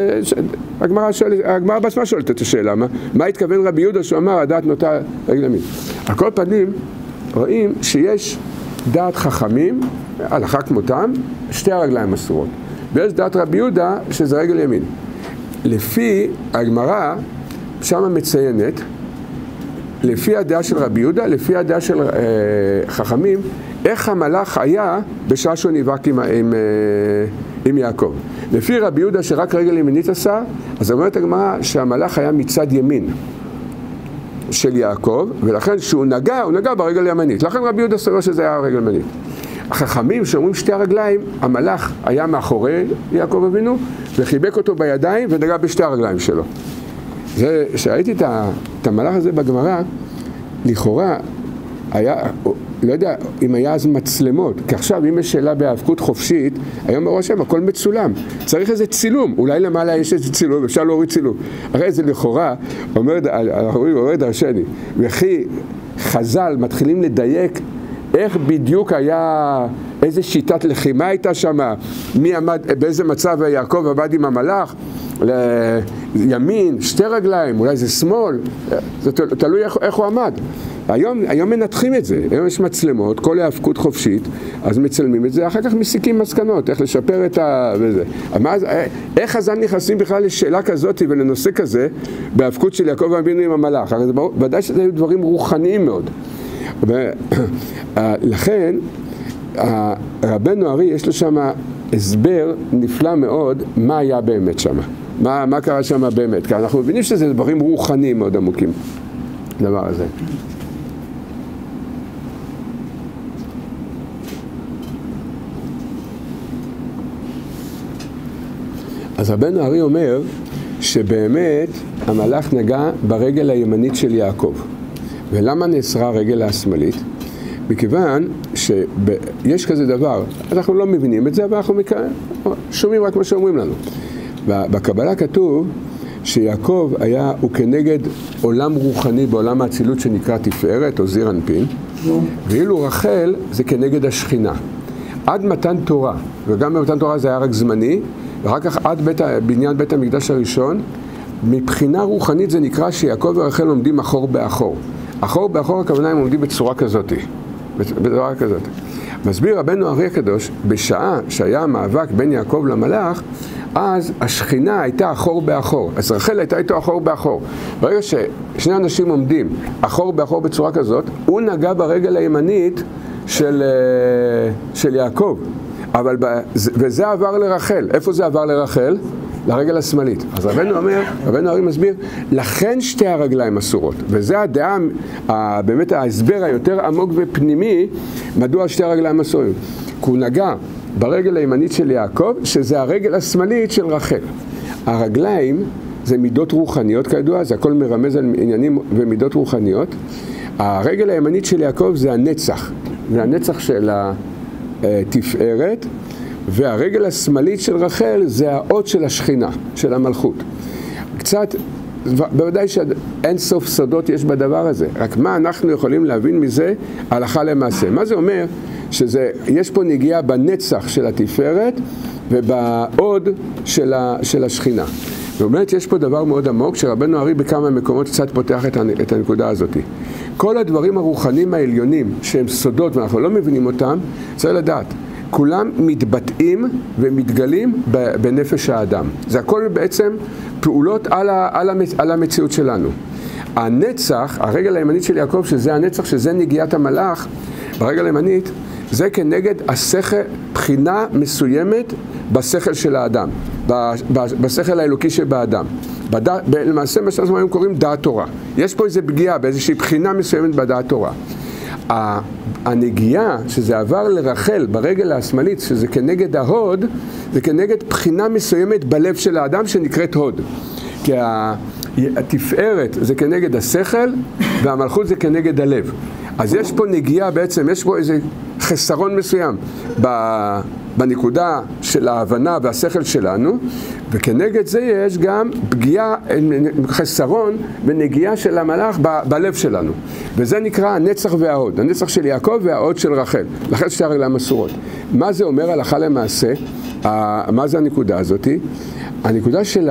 הגמרא בעצמה שואלת את השאלה, מה התכוון רבי יהודה שהוא אמר הדעת נוטה רגל ימין? על כל פנים רואים שיש דעת חכמים, הלכה כמותם, שתי הרגליים אסורות, ויש דעת רבי יהודה שזה רגל ימין. לפי הגמרא שמה מציינת, לפי הדעה של רבי יהודה, לפי הדעה של חכמים, איך המלאך היה בשעה שהוא נאבק עם יעקב. לפי רבי יהודה שרק רגל ימינית עשה, אז אומרת הגמרא שהמלאך היה מצד ימין של יעקב, ולכן שהוא נגע, הוא נגע ברגל ימנית. לכן רבי יהודה סובר שזה היה רגל ימנית. החכמים שאומרים שתי הרגליים, המלאך היה מאחורי יעקב אבינו, וחיבק אותו בידיים ונגע בשתי הרגליים שלו. זה, שראיתי את המלאך הזה בגמרא, לכאורה היה, לא יודע אם היה אז מצלמות, כי עכשיו אם יש שאלה בהאבקות חופשית, היום ברוך השם הכל מצולם, צריך איזה צילום, אולי למעלה יש איזה צילום, אפשר להוריד צילום. הרי זה לכאורה, אומר דרשני, וכי חז"ל מתחילים לדייק איך בדיוק היה, איזה שיטת לחימה הייתה שמה, מי עמד, באיזה מצב יעקב עבד עם המלאך, לימין, שתי רגליים, אולי זה שמאל, זה תלוי איך הוא עמד. היום מנתחים את זה, היום יש מצלמות, כל האבקות חופשית, אז מצלמים את זה, אחר כך מסיקים מסקנות, איך לשפר את וזה. איך חז"ל נכנסים בכלל לשאלה כזאת ולנושא כזה, באבקות של יעקב אבינו עם המלאך? הרי ודאי שזה היו דברים רוחניים מאוד. לכן, רבנו ארי יש לו שם הסבר נפלא מאוד, מה היה באמת שם. מה קרה שם באמת? כי אנחנו מבינים שזה דברים רוחניים מאוד עמוקים, דבר הזה. אז רבנו ארי אומר שבאמת המלאך נגע ברגל הימנית של יעקב. ולמה נאסרה הרגל השמאלית? מכיוון שיש כזה דבר, אנחנו לא מבינים את זה, אבל אנחנו שומעים רק מה שאומרים לנו. בקבלה כתוב שיעקב הוא כנגד עולם רוחני בעולם האצילות שנקרא תפארת או זעיר אנפין, ואילו רחל זה כנגד השכינה. עד מתן תורה, וגם במתן תורה זה היה רק זמני, ואחר כך עד בניין בית המקדש הראשון, מבחינה רוחנית זה נקרא שיעקב ורחל עומדים אחור באחור. אחור באחור הכוונה הם עומדים בצורה כזאת. בצורה כזאת. מסביר רבנו ארי הקדוש, בשעה שהיה המאבק בין יעקב למלאך, אז השכינה הייתה אחור באחור, אז רחל הייתה איתו אחור באחור. ברגע ששני אנשים עומדים אחור באחור בצורה כזאת, הוא נגע ברגל הימנית של יעקב, וזה עבר לרחל. איפה זה עבר לרחל? לרגל השמאלית. אז רבנו ארי מסביר, לכן שתי הרגליים אסורות. וזה הדעה, באמת ההסבר היותר עמוק ופנימי, מדוע שתי הרגליים אסורים. כי הוא נגע ברגל הימנית של יעקב, שזה הרגל השמאלית של רחל. הרגליים זה מידות רוחניות כידוע, זה הכל מרמז על עניינים ומידות רוחניות. הרגל הימנית של יעקב זה הנצח. זה הנצח של התפארת, והרגל השמאלית של רחל זה האות של השכינה, של המלכות. קצת, בוודאי שאין סוף סודות יש בדבר הזה, רק מה אנחנו יכולים להבין מזה הלכה למעשה. מה זה אומר? שיש פה נגיעה בנצח של התפארת ובעוד של השכינה. ובאמת יש פה דבר מאוד עמוק שרבנו ארי בכמה מקומות קצת פותח את הנקודה הזאת. כל הדברים הרוחניים העליונים שהם סודות ואנחנו לא מבינים אותם, צריך לדעת. כולם מתבטאים ומתגלים בנפש האדם. זה הכל בעצם פעולות על המציאות שלנו. הנצח, הרגל הימנית של יעקב, שזה הנצח, שזה נגיעת המלאך, ברגל הימנית, זה כנגד השכל, בחינה מסוימת בשכל של האדם, בשכל האלוקי שבאדם. למעשה מה שאנחנו היום קוראים דעת תורה. יש פה איזו פגיעה, באיזושהי בחינה מסוימת בדעת תורה. הנגיעה שזה עבר לרחל ברגל השמאלית, שזה כנגד ההוד, זה כנגד בחינה מסוימת בלב של האדם שנקראת הוד. כי התפארת זה כנגד השכל והמלכות זה כנגד הלב. אז יש פה נגיעה בעצם, יש פה איזה חסרון מסוים בנקודה של ההבנה והשכל שלנו, וכנגד זה יש גם פגיעה, חסרון ונגיעה של המלאך בלב שלנו. וזה נקרא הנצח וההוד, הנצח של יעקב וההוד של רחל. לכן שתי הרגליים אסורות. מה זה אומר הלכה למעשה? מה זה הנקודה הזאת? הנקודה של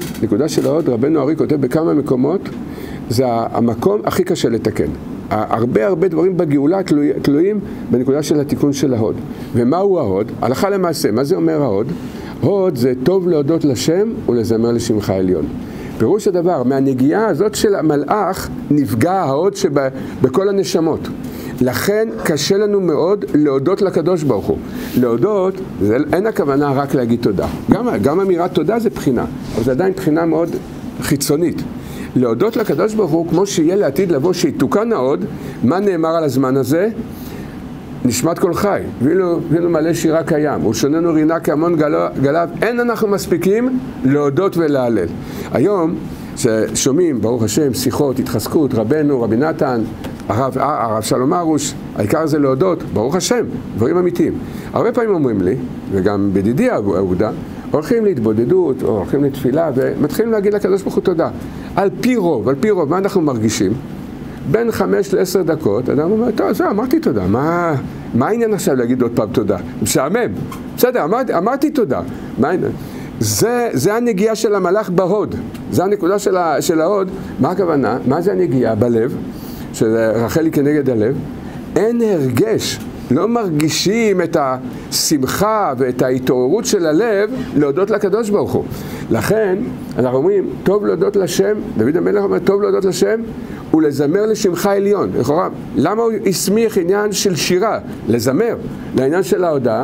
ההוד, רבנו ארי כותב בכמה מקומות, זה המקום הכי קשה לתקן. הרבה דברים בגאולה תלויים בנקודה של התיקון של ההוד. ומהו ההוד? הלכה למעשה, מה זה אומר ההוד? הוד זה טוב להודות לשם ולזמר לשמך העליון. פירוש הדבר, מהנגיעה הזאת של המלאך נפגע ההוד שבכל הנשמות. לכן קשה לנו מאוד להודות לקדוש ברוך הוא. להודות, אין הכוונה רק להגיד תודה. גם אמירת תודה זה בחינה, אבל זה עדיין בחינה מאוד חיצונית. להודות לקדוש ברוך הוא, כמו שיהיה לעתיד לבוא שיתוקן ההוד, מה נאמר על הזמן הזה? נשמת כל חי, ואילו מלא שירה קיים, ושוננו רינה כהמון גליו, אין אנחנו מספיקים להודות ולהלל. היום ששומעים, ברוך השם, שיחות, התחזקות, רבנו, רבי נתן, הרב שלום הרוש, העיקר זה להודות, ברוך השם, דברים אמיתיים. הרבה פעמים אומרים לי, וגם בדידי העובדה, הולכים להתבודדות, או הולכים לתפילה, ומתחילים להגיד לקדוש ברוך הוא תודה. על פי רוב, מה אנחנו מרגישים? בין 5 ל-10 דקות, אדם אומר, טוב, זהו, אמרתי תודה, מה העניין עכשיו להגיד עוד פעם תודה? משעמם. בסדר, אמרתי תודה. מה העניין? זה הנגיעה של המלאך בהוד. זה הנקודה של ההוד. מה הכוונה? מה זה הנגיעה? בלב, שרחל היא כנגד הלב. אין הרגש. לא מרגישים את השמחה ואת ההתעוררות של הלב להודות לקדוש ברוך הוא. לכן אנחנו אומרים, טוב להודות לשם, דוד המלך אומר, טוב להודות לשם ולזמר לשמך עליון. למה הוא הסמיך עניין של שירה? לזמר, לעניין של ההודעה,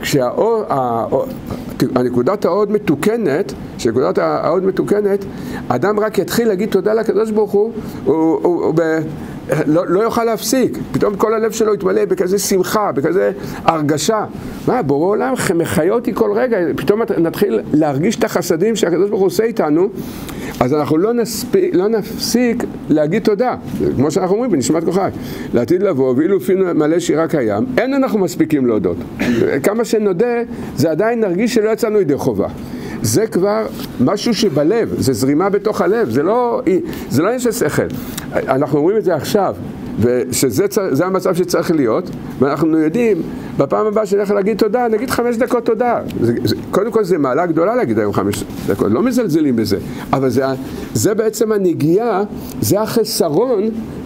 כשהנקודת ההוד מתוקנת, כשנקודת ההוד מתוקנת, אדם רק יתחיל להגיד תודה לקדוש ברוך הוא, לא יוכל להפסיק. פתאום כל הלב שלו יתמלא בכזה שמחה, בכזה הרגשה. בורא עולם מחיה אותי כל רגע. פתאום נתחיל להרגיש את החסדים שהקדוש ברוך הוא עושה איתנו, אז אנחנו לא נפסיק להגיד תודה. כמו שאנחנו אומרים בנשמת כל חי. לעתיד לבוא, ואילו פינו מלא שירה קיים, אין אנחנו מספיקים להודות. כמה שנודה, זה עדיין נרגיש שלא יצאנו ידי חובה. זה כבר משהו שבלב, זה זרימה בתוך הלב, זה לא יש שכל. אנחנו אומרים את זה עכשיו, ושזה המצב שצריך להיות, ואנחנו יודעים, בפעם הבאה שנלך להגיד תודה, נגיד 5 דקות תודה. קודם כל זה מעלה גדולה להגיד היום 5 דקות, לא מזלזלים בזה, אבל זה בעצם הנגיעה, זה החסרון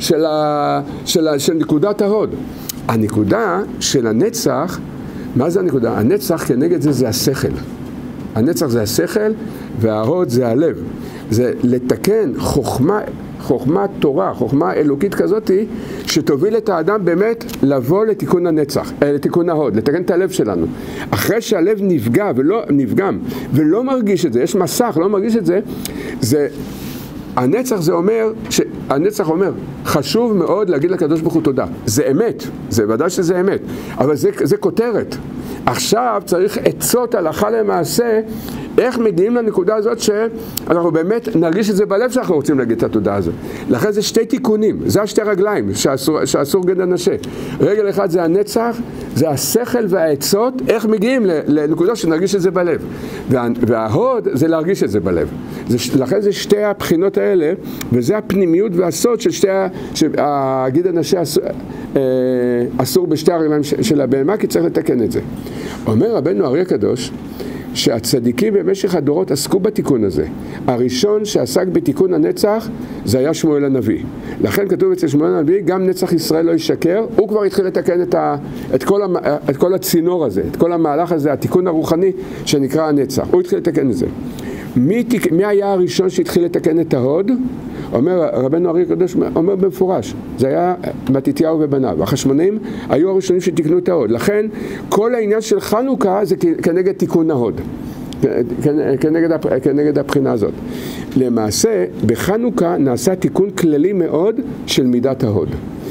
של נקודת ההוד. הנקודה של הנצח, מה זה הנקודה? הנצח כנגד זה השכל. הנצח זה השכל וההוד זה הלב. זה לתקן חוכמה תורה, חוכמה אלוקית כזאת, שתוביל את האדם באמת לבוא לתיקון הנצח, לתיקון ההוד, לתקן את הלב שלנו. אחרי שהלב נפגם ולא מרגיש את זה, יש מסך, לא מרגיש את זה, הנצח זה אומר, הנצח אומר, חשוב מאוד להגיד לקדוש ברוך הוא תודה. זה אמת, זה ודאי שזה אמת, אבל זה כותרת. עכשיו צריך עצות הלכה למעשה, איך מגיעים לנקודה הזאת שאנחנו באמת נרגיש את זה בלב שאנחנו רוצים להגיד את התודה הזאת. לכן זה שתי תיקונים, זה השתי רגליים שאסור גד הנשה. רגל אחד זה הנצח, זה השכל והעצות, איך מגיעים לנקודה שנרגיש את זה בלב. וההוד זה להרגיש את זה בלב. לכן זה שתי הבחינות האלה, וזה הפנימיות והסוד של גד הנשה אסור בשתי הרגליים של הבהמה, כי צריך לתקן את זה. אומר רבנו אריה הקדוש, שהצדיקים במשך הדורות עסקו בתיקון הזה. הראשון שעסק בתיקון הנצח זה היה שמואל הנביא. לכן כתוב אצל שמואל הנביא, גם נצח ישראל לא ישקר, הוא כבר התחיל לתקן את כל הצינור הזה, את כל המהלך הזה, התיקון הרוחני שנקרא הנצח. הוא התחיל לתקן את זה. מי היה הראשון שהתחיל לתקן את ההוד? אומר רבנו אריה הקדוש, אומר במפורש, זה היה מתתיהו ובניו. החשמונאים היו הראשונים שתיקנו את ההוד. לכן כל העניין של חנוכה זה כנגד תיקון ההוד, כנגד הבחינה הזאת. למעשה בחנוכה נעשה תיקון כללי מאוד של מידת ההוד.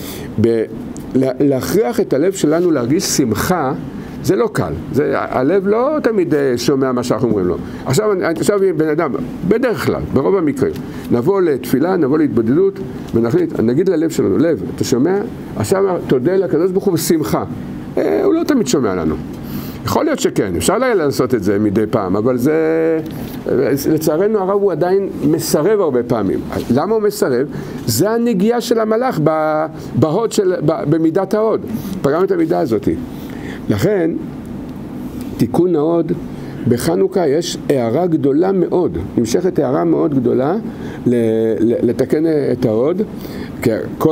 להכריח את הלב שלנו להרגיש שמחה זה לא קל, הלב לא תמיד שומע מה שאנחנו אומרים לו. עכשיו בן אדם, בדרך כלל, ברוב המקרים, נבוא לתפילה, נבוא להתבודדות, ונחליט, נגיד ללב שלנו, לב, אתה שומע? עכשיו תודה לקדוש ברוך הוא בשמחה. הוא לא תמיד שומע לנו. יכול להיות שכן, אפשר לעשות את זה מדי פעם, אבל זה, לצערנו הרב הוא עדיין מסרב הרבה פעמים. למה הוא מסרב? זה הנגיעה של המלאך בהוד במידת ההוד. פגם את המידה הזאת. לכן, תיקון ההוד, בחנוכה יש הערה גדולה מאוד, נמשכת הערה מאוד גדולה לתקן את ההוד, כי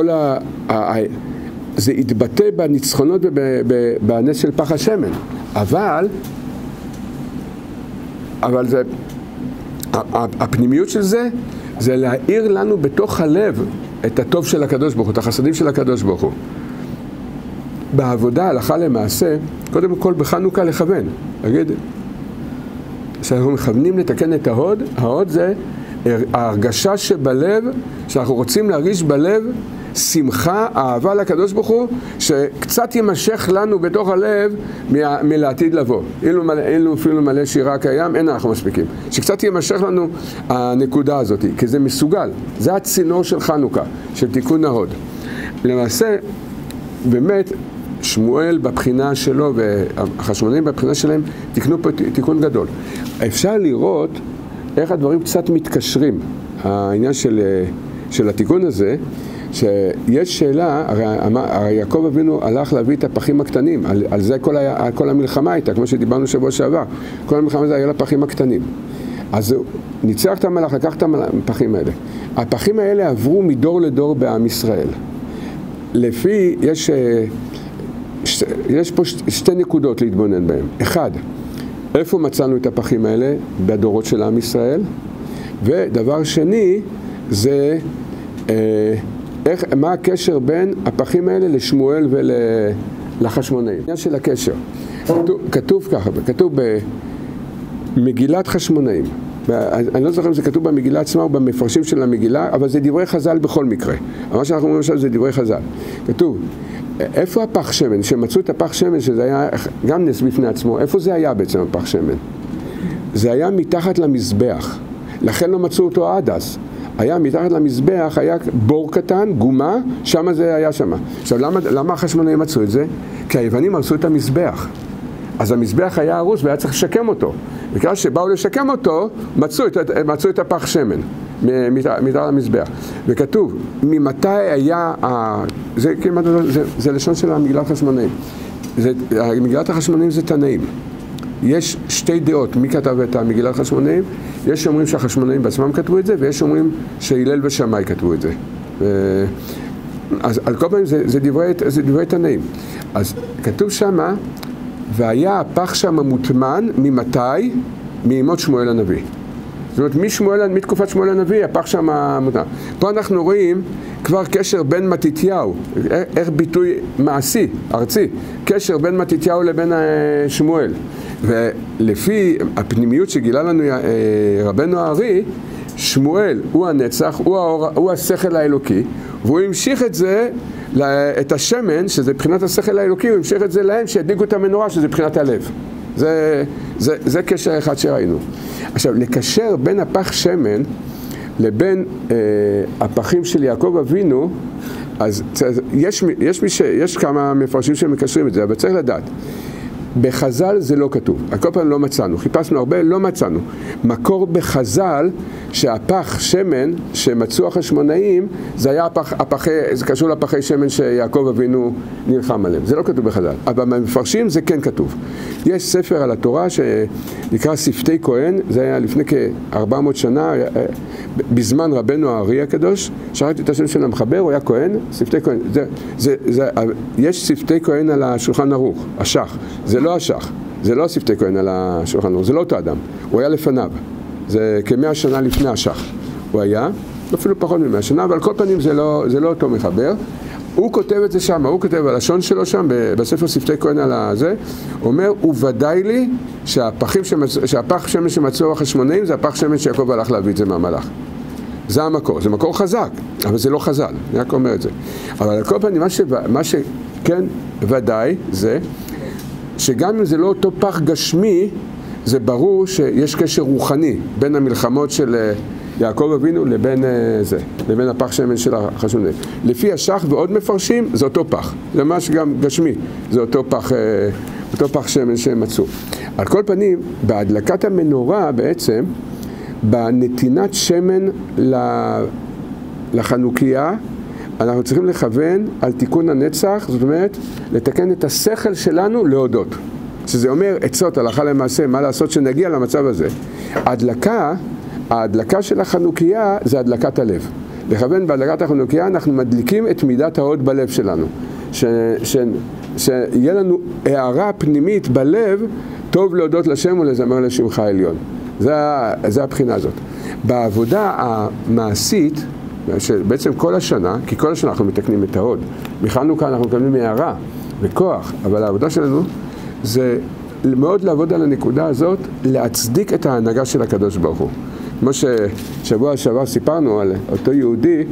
זה יתבטא בניצחונות ובנס של פח השמן, אבל זה, הפנימיות של זה להאיר לנו בתוך הלב את הטוב של הקדוש ברוך הוא, את החסדים של הקדוש ברוך הוא. בעבודה, הלכה למעשה, קודם כל בחנוכה לכוון. נגיד, שאנחנו מכוונים לתקן את ההוד, ההוד זה ההרגשה שבלב, שאנחנו רוצים להרגיש בלב שמחה, אהבה לקדוש ברוך הוא, שקצת יימשך לנו בתוך הלב מלעתיד לבוא. אילו אפילו מלא שירה קיים, אין אנחנו מספיקים. שקצת יימשך לנו הנקודה הזאת, כי זה מסוגל. זה הצינור של חנוכה, של תיקון ההוד. למעשה, באמת, שמואל בבחינה שלו והחשמונאים בבחינה שלהם תיקנו פה תיקון גדול. אפשר לראות איך הדברים קצת מתקשרים. העניין של התיקון הזה, שיש שאלה, הרי יעקב אבינו הלך להביא את הפחים הקטנים, על זה כל המלחמה הייתה, כמו שדיברנו שבוע שעבר. כל המלחמה זה היה לפחים הקטנים. אז הוא ניצח את המלאך, לקח את הפחים האלה. הפחים האלה עברו מדור לדור בעם ישראל. לפי, יש פה שתי נקודות להתבונן בהן. אחד, איפה מצאנו את הפחים האלה? בדורות של עם ישראל. ודבר שני, זה מה הקשר בין הפחים האלה לשמואל ולחשמונאים. העניין של הקשר. כתוב ככה, כתוב במגילת חשמונאים. אני לא זוכר אם זה כתוב במגילה עצמה או במפרשים של המגילה, אבל זה דברי חז"ל בכל מקרה. מה שאנחנו אומרים עכשיו זה דברי חז"ל. כתוב, איפה הפח שמן? שמצאו את הפח שמן, שזה היה גם נס בפני עצמו, איפה זה היה בעצם הפח שמן? זה היה מתחת למזבח, לכן לא מצאו אותו עד אז. היה מתחת למזבח, היה בור קטן, גומה, שם זה היה שם. עכשיו, למה החשמונאים מצאו את זה? כי היוונים הרסו את המזבח. אז המזבח היה הרוס והיה צריך לשקם אותו. וכאשר שבאו לשקם אותו, מצאו את הפח שמן מתחת למזבח. וכתוב, ממתי היה, זה לשון של המגילת החשמונאים. מגילת החשמונאים זה תנאים. יש שתי דעות, מי כתב את המגילת החשמונאים? יש שאומרים שהחשמונאים בעצמם כתבו את זה, ויש שאומרים שהילל ושמאי כתבו את זה. אז על כל פעמים זה דברי תנאים. אז כתוב שמה, והיה הפח שם מוטמן, ממתי? מימות שמואל הנביא. זאת אומרת, מתקופת שמואל הנביא, הפך שם מותר. פה אנחנו רואים כבר קשר בין מתתיהו, איך ביטוי מעשי, ארצי, קשר בין מתתיהו לבין שמואל. ולפי הפנימיות שגילה לנו רבנו הארי, שמואל הוא הנצח, הוא השכל האלוקי, והוא המשיך את זה, את השמן, שזה בחינת השכל האלוקי, הוא המשיך את זה להם שידליקו את המנורה, שזה בחינת הלב. זה קשר אחד שראינו. עכשיו, לקשר בין הפח שמן לבין הפחים של יעקב אבינו, אז יש כמה מפרשים שמקשרים את זה, אבל צריך לדעת. בחז"ל זה לא כתוב, כל פעם לא מצאנו, חיפשנו הרבה, לא מצאנו. מקור בחז"ל שהפח שמן שמצאו החשמונאים, זה היה זה קשור לפחי שמן שיעקב אבינו נלחם עליהם. זה לא כתוב בחז"ל, אבל במפרשים זה כן כתוב. יש ספר על התורה שנקרא שפתי כהן, זה היה לפני כ-400 שנה, בזמן רבנו הארי הקדוש, שרקתי את השם של המחבר, הוא היה כהן, שפתי כהן. יש שפתי כהן על השולחן ערוך, השח. זה לא השח, זה לא שפתי כהן על השולחן ערוך, זה לא אותו אדם, הוא היה לפניו. זה כ100 שנה לפני השח. הוא היה, אפילו פחות מ100 שנה, אבל על כל פנים זה לא אותו מחבר. הוא כותב את זה שם, הוא כותב הלשון שלו שם, בספר שפתי כהן על הזה, אומר, וודאי לי שהפח שמן שמצאו החשמונאים, זה הפח שמן שיעקב הלך להביא את זה מהמלאך. זה המקור, זה מקור חזק, אבל זה לא חז"ל, אני רק אומר את זה. אבל על כל פנים, מה שכן ודאי זה, שגם אם זה לא אותו פח גשמי, זה ברור שיש קשר רוחני בין המלחמות של יעקב אבינו לבין הפח שמן של החשמונאים. לפי השח ועוד מפרשים, זה אותו פח. זה ממש גם גשמי, זה אותו פח שמן שהם מצאו. על כל פנים, בהדלקת המנורה בעצם, בנתינת שמן לחנוכיה, אנחנו צריכים לכוון על תיקון הנצח, זאת אומרת, לתקן את השכל שלנו להודות. שזה אומר עצות הלכה למעשה, מה לעשות שנגיע למצב הזה. ההדלקה של החנוכיה זה הדלקת הלב. לכוון בהדלקת החנוכיה אנחנו מדליקים את מידת ההוד בלב שלנו. שיהיה לנו הערה פנימית בלב, טוב להודות לשם ולזמר לשמך העליון. זה הבחינה הזאת. בעבודה המעשית, בעצם כל השנה, כי כל השנה אנחנו מתקנים את ההוד. מחנוכה אנחנו מקבלים הערה וכוח, אבל העבודה שלנו זה מאוד לעבוד על הנקודה הזאת, להצדיק את ההנהגה של הקדוש ברוך הוא. כמו ששבוע שעבר סיפרנו על אותו יהודי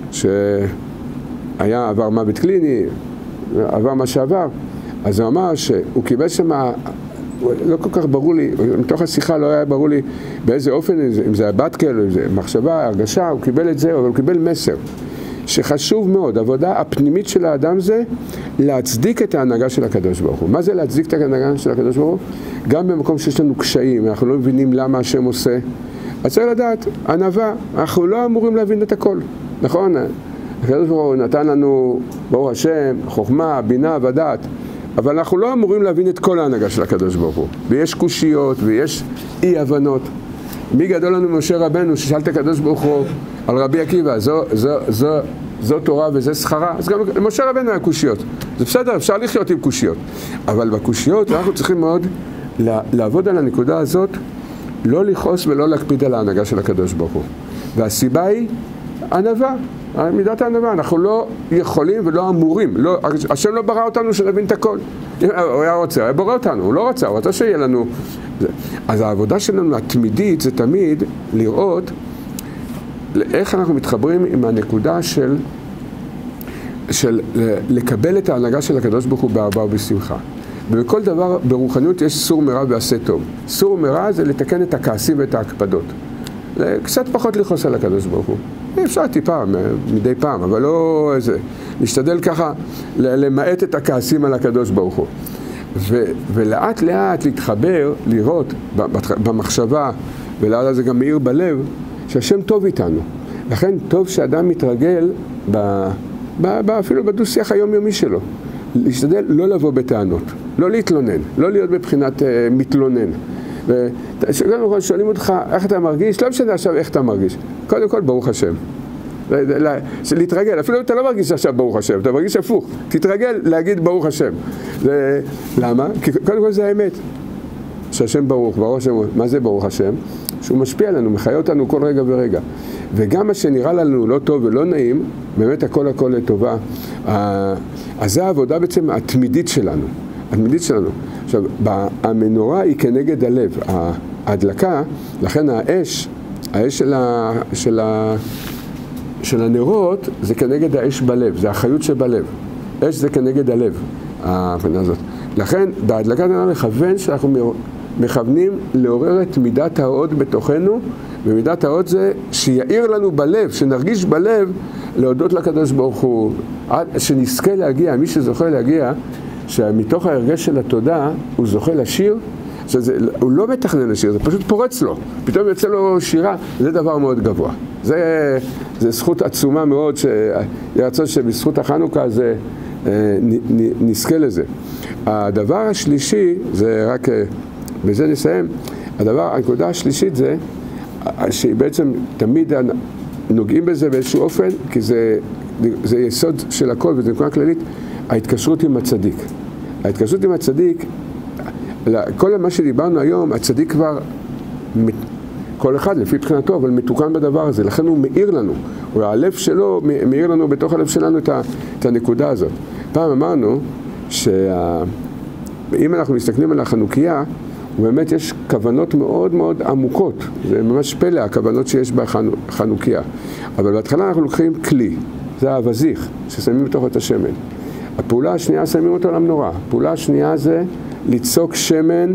עבר מוות קליני, עבר מה שעבר, אז הוא אמר שהוא קיבל שם, לא כל כך ברור לי, מתוך השיחה לא היה ברור לי באיזה אופן, אם זה הבטקל או איזה מחשבה, הרגשה, הוא קיבל את זה, אבל הוא קיבל מסר. שחשוב מאוד, העבודה הפנימית של האדם זה להצדיק את ההנהגה של הקדוש ברוך הוא. מה זה להצדיק את ההנהגה של הקדוש ברוך הוא? גם במקום שיש לנו קשיים, אנחנו לא מבינים למה השם עושה. אז צריך לדעת, ענווה, אנחנו לא אמורים להבין את הכל, נכון? הקדוש ברוך הוא נתן לנו, ברוך השם, חוכמה, בינה ודעת, אבל אנחנו לא אמורים להבין את כל ההנהגה של הקדוש ברוך הוא. ויש קושיות ויש אי הבנות. מי גדול לנו משה רבנו ששאל את הקדוש ברוך הוא על רבי עקיבא, זו תורה וזה שכרה, אז גם למשה רבנו היה קושיות. זה בסדר, אפשר לחיות עם קושיות. אבל בקושיות אנחנו צריכים מאוד לעבוד על הנקודה הזאת, לא לכעוס ולא להקפיד על ההנהגה של הקדוש ברוך הוא. והסיבה היא ענווה, מידת הענווה. אנחנו לא יכולים ולא אמורים, השם לא ברא אותנו שנבין את הכל. הוא היה רוצה, הוא ברא אותנו, הוא לא רצה, הוא רצה שיהיה לנו. אז העבודה שלנו התמידית זה תמיד לראות איך אנחנו מתחברים עם הנקודה של לקבל את ההנהגה של הקדוש ברוך הוא באהבה ובשמחה. ובכל דבר ברוחניות יש סור מרע ועשה טוב. סור מרע זה לתקן את הכעסים ואת ההקפדות. קצת פחות לכעוס על הקדוש ברוך הוא. אפשר טיפה, מדי פעם, אבל לא איזה. נשתדל ככה למעט את הכעסים על הקדוש ברוך הוא. ולאט לאט להתחבר, לראות במחשבה, ולאט זה גם מאיר בלב, שהשם טוב איתנו. לכן טוב שאדם מתרגל אפילו בדו-שיח היומיומי שלו. להשתדל לא לבוא בטענות, לא להתלונן, לא להיות בבחינת מתלונן. וגם שואלים אותך איך אתה מרגיש, לא משנה עכשיו איך אתה מרגיש. קודם כל ברוך השם. להתרגל, אפילו אתה לא מרגיש עכשיו ברוך השם, אתה מרגיש הפוך. תתרגל להגיד ברוך השם. למה? כי קודם כל זה האמת. שהשם ברוך, מה זה ברוך השם? שהוא משפיע עלינו, מחיה אותנו כל רגע ורגע. וגם מה שנראה לנו לא טוב ולא נעים, באמת הכל לטובה. אז זה העבודה בעצם התמידית שלנו. עכשיו, המנורה היא כנגד הלב. ההדלקה, לכן האש של הנרות זה כנגד האש בלב, זה החיות שבלב. אש זה כנגד הלב, ההבנה הזאת. לכן, בהדלקת הנר לכוון שאנחנו מכוונים לעורר את מידת ההוד בתוכנו, ומידת ההוד זה שיעיר לנו בלב, שנרגיש בלב להודות לקדוש ברוך הוא, שנזכה להגיע, מי שזוכה להגיע, שמתוך ההרגש של התודה הוא זוכה לשיר, הוא לא מתכנן לשיר, זה פשוט פורץ לו, פתאום יוצא לו שירה, זה דבר מאוד גבוה. זה זכות עצומה מאוד, שירצון שבזכות החנוכה זה נזכה לזה. הדבר השלישי, זה רק, בזה נסיים, הנקודה השלישית זה, שבעצם תמיד נוגעים בזה באיזשהו אופן, כי זה יסוד של הכל, וזה נקודה כללית, ההתקשרות עם הצדיק. ההתקשרות עם הצדיק, כל מה שדיברנו היום, הצדיק כבר, כל אחד לפי מבחינתו, אבל מתוקן בדבר הזה, לכן הוא מאיר לנו, והלב שלו מאיר לנו בתוך הלב שלנו את הנקודה הזאת. פעם אמרנו שאם אנחנו מסתכלים על החנוכיה, ובאמת יש כוונות מאוד מאוד עמוקות, זה ממש פלא הכוונות שיש בחנוכיה, אבל בהתחלה אנחנו לוקחים כלי, זה האבזיך ששמים בתוך את השמן. הפעולה השנייה שמים אותו למנורה, הפעולה השנייה זה ליצוק שמן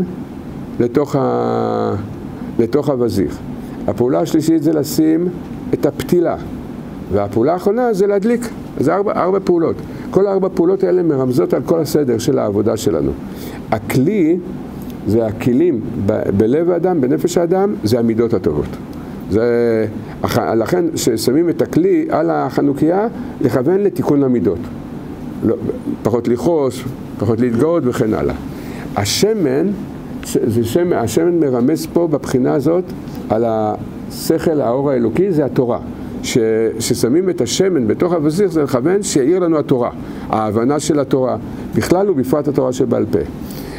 לתוך הבזיך. הפעולה השלישית זה לשים את הפתילה, והפעולה האחרונה זה להדליק. זה ארבע פעולות. כל 4 פעולות האלה מרמזות על כל הסדר של העבודה שלנו. הכלי זה הכלים בלב האדם, בנפש האדם, זה המידות הטובות. לכן ששמים את הכלי על החנוכיה, לכוון לתיקון המידות. לא, פחות לכעוס, פחות להתגאות וכן הלאה. השמן השמן מרמז פה בבחינה הזאת על השכל, האור האלוקי, זה התורה. ששמים את השמן בתוך הבזיך, זה לכוון שיעיר לנו התורה, ההבנה של התורה, בכלל ובפרט התורה שבעל פה.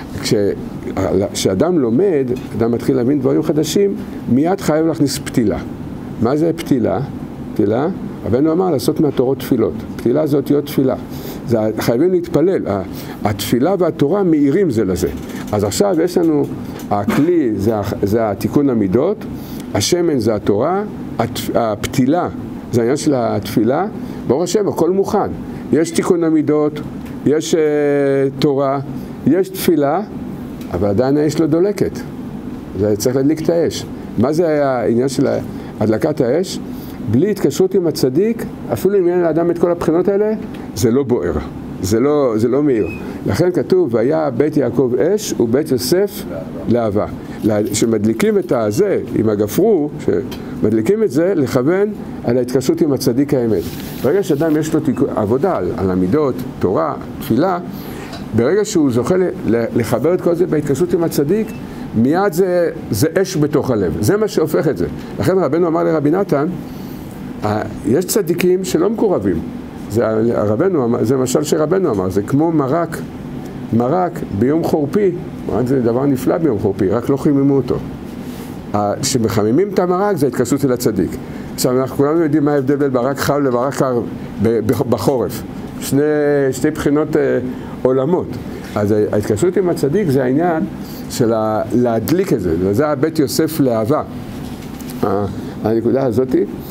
כשאדם לומד, אדם מתחיל להבין דברים חדשים, מיד חייב להכניס פתילה. מה זה פתילה? פתילה, רבנו אמר לעשות מהתורות תפילות. פתילה זה אותיות תפילה. חייבים להתפלל. התפילה והתורה מאירים זה לזה. אז עכשיו יש לנו, הכלי זה התיקון המידות, השמן זה התורה, הפתילה זה העניין של התפילה. ברוך השם, הכל מוכן. יש תיקון המידות, יש תורה, יש תפילה, אבל עדיין האש לא דולקת. זה צריך להדליק את האש. מה זה העניין של הדלקת האש? בלי התקשרות עם הצדיק, אפילו אם אין לאדם את כל הבחינות האלה, זה לא בוער, זה לא מאיר. לכן כתוב, והיה בית יעקב אש ובית יוסף להבה. שמדליקים את הזה עם הגפרור, שמדליקים את זה לכוון על ההתקשרות עם הצדיק האמת. ברגע שאדם יש לו עבודה על המידות, תורה, תפילה, ברגע שהוא זוכה לחבר את כל זה בהתקשרות עם הצדיק, מיד זה אש בתוך הלב. זה מה שהופך את זה. לכן רבנו אמר לרבי נתן, יש צדיקים שלא מקורבים. זה משל שרבנו אמר, זה כמו מרק ביום חורפי, זה דבר נפלא ביום חורפי, רק לא חיממו אותו. כשמחממים את המרק זה התקשרות אל הצדיק. עכשיו אנחנו כולנו יודעים מה ההבדל בין מרק חם למרק קר בחורף. שתי בחינות עולמות. אז ההתקשרות עם הצדיק זה העניין של להדליק את זה, וזה הבית יוסף להבה. הנקודה הזאת,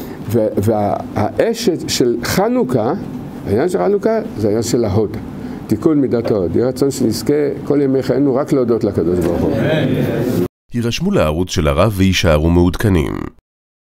והאש של חנוכה, העניין של חנוכה זה העניין של ההוד, תיקון מידת ההוד. יהיה רצון שנזכה כל ימי חיינו רק להודות לקדוש ברוך הוא. הירשמו לערוץ של הרב וישארו מעודכנים.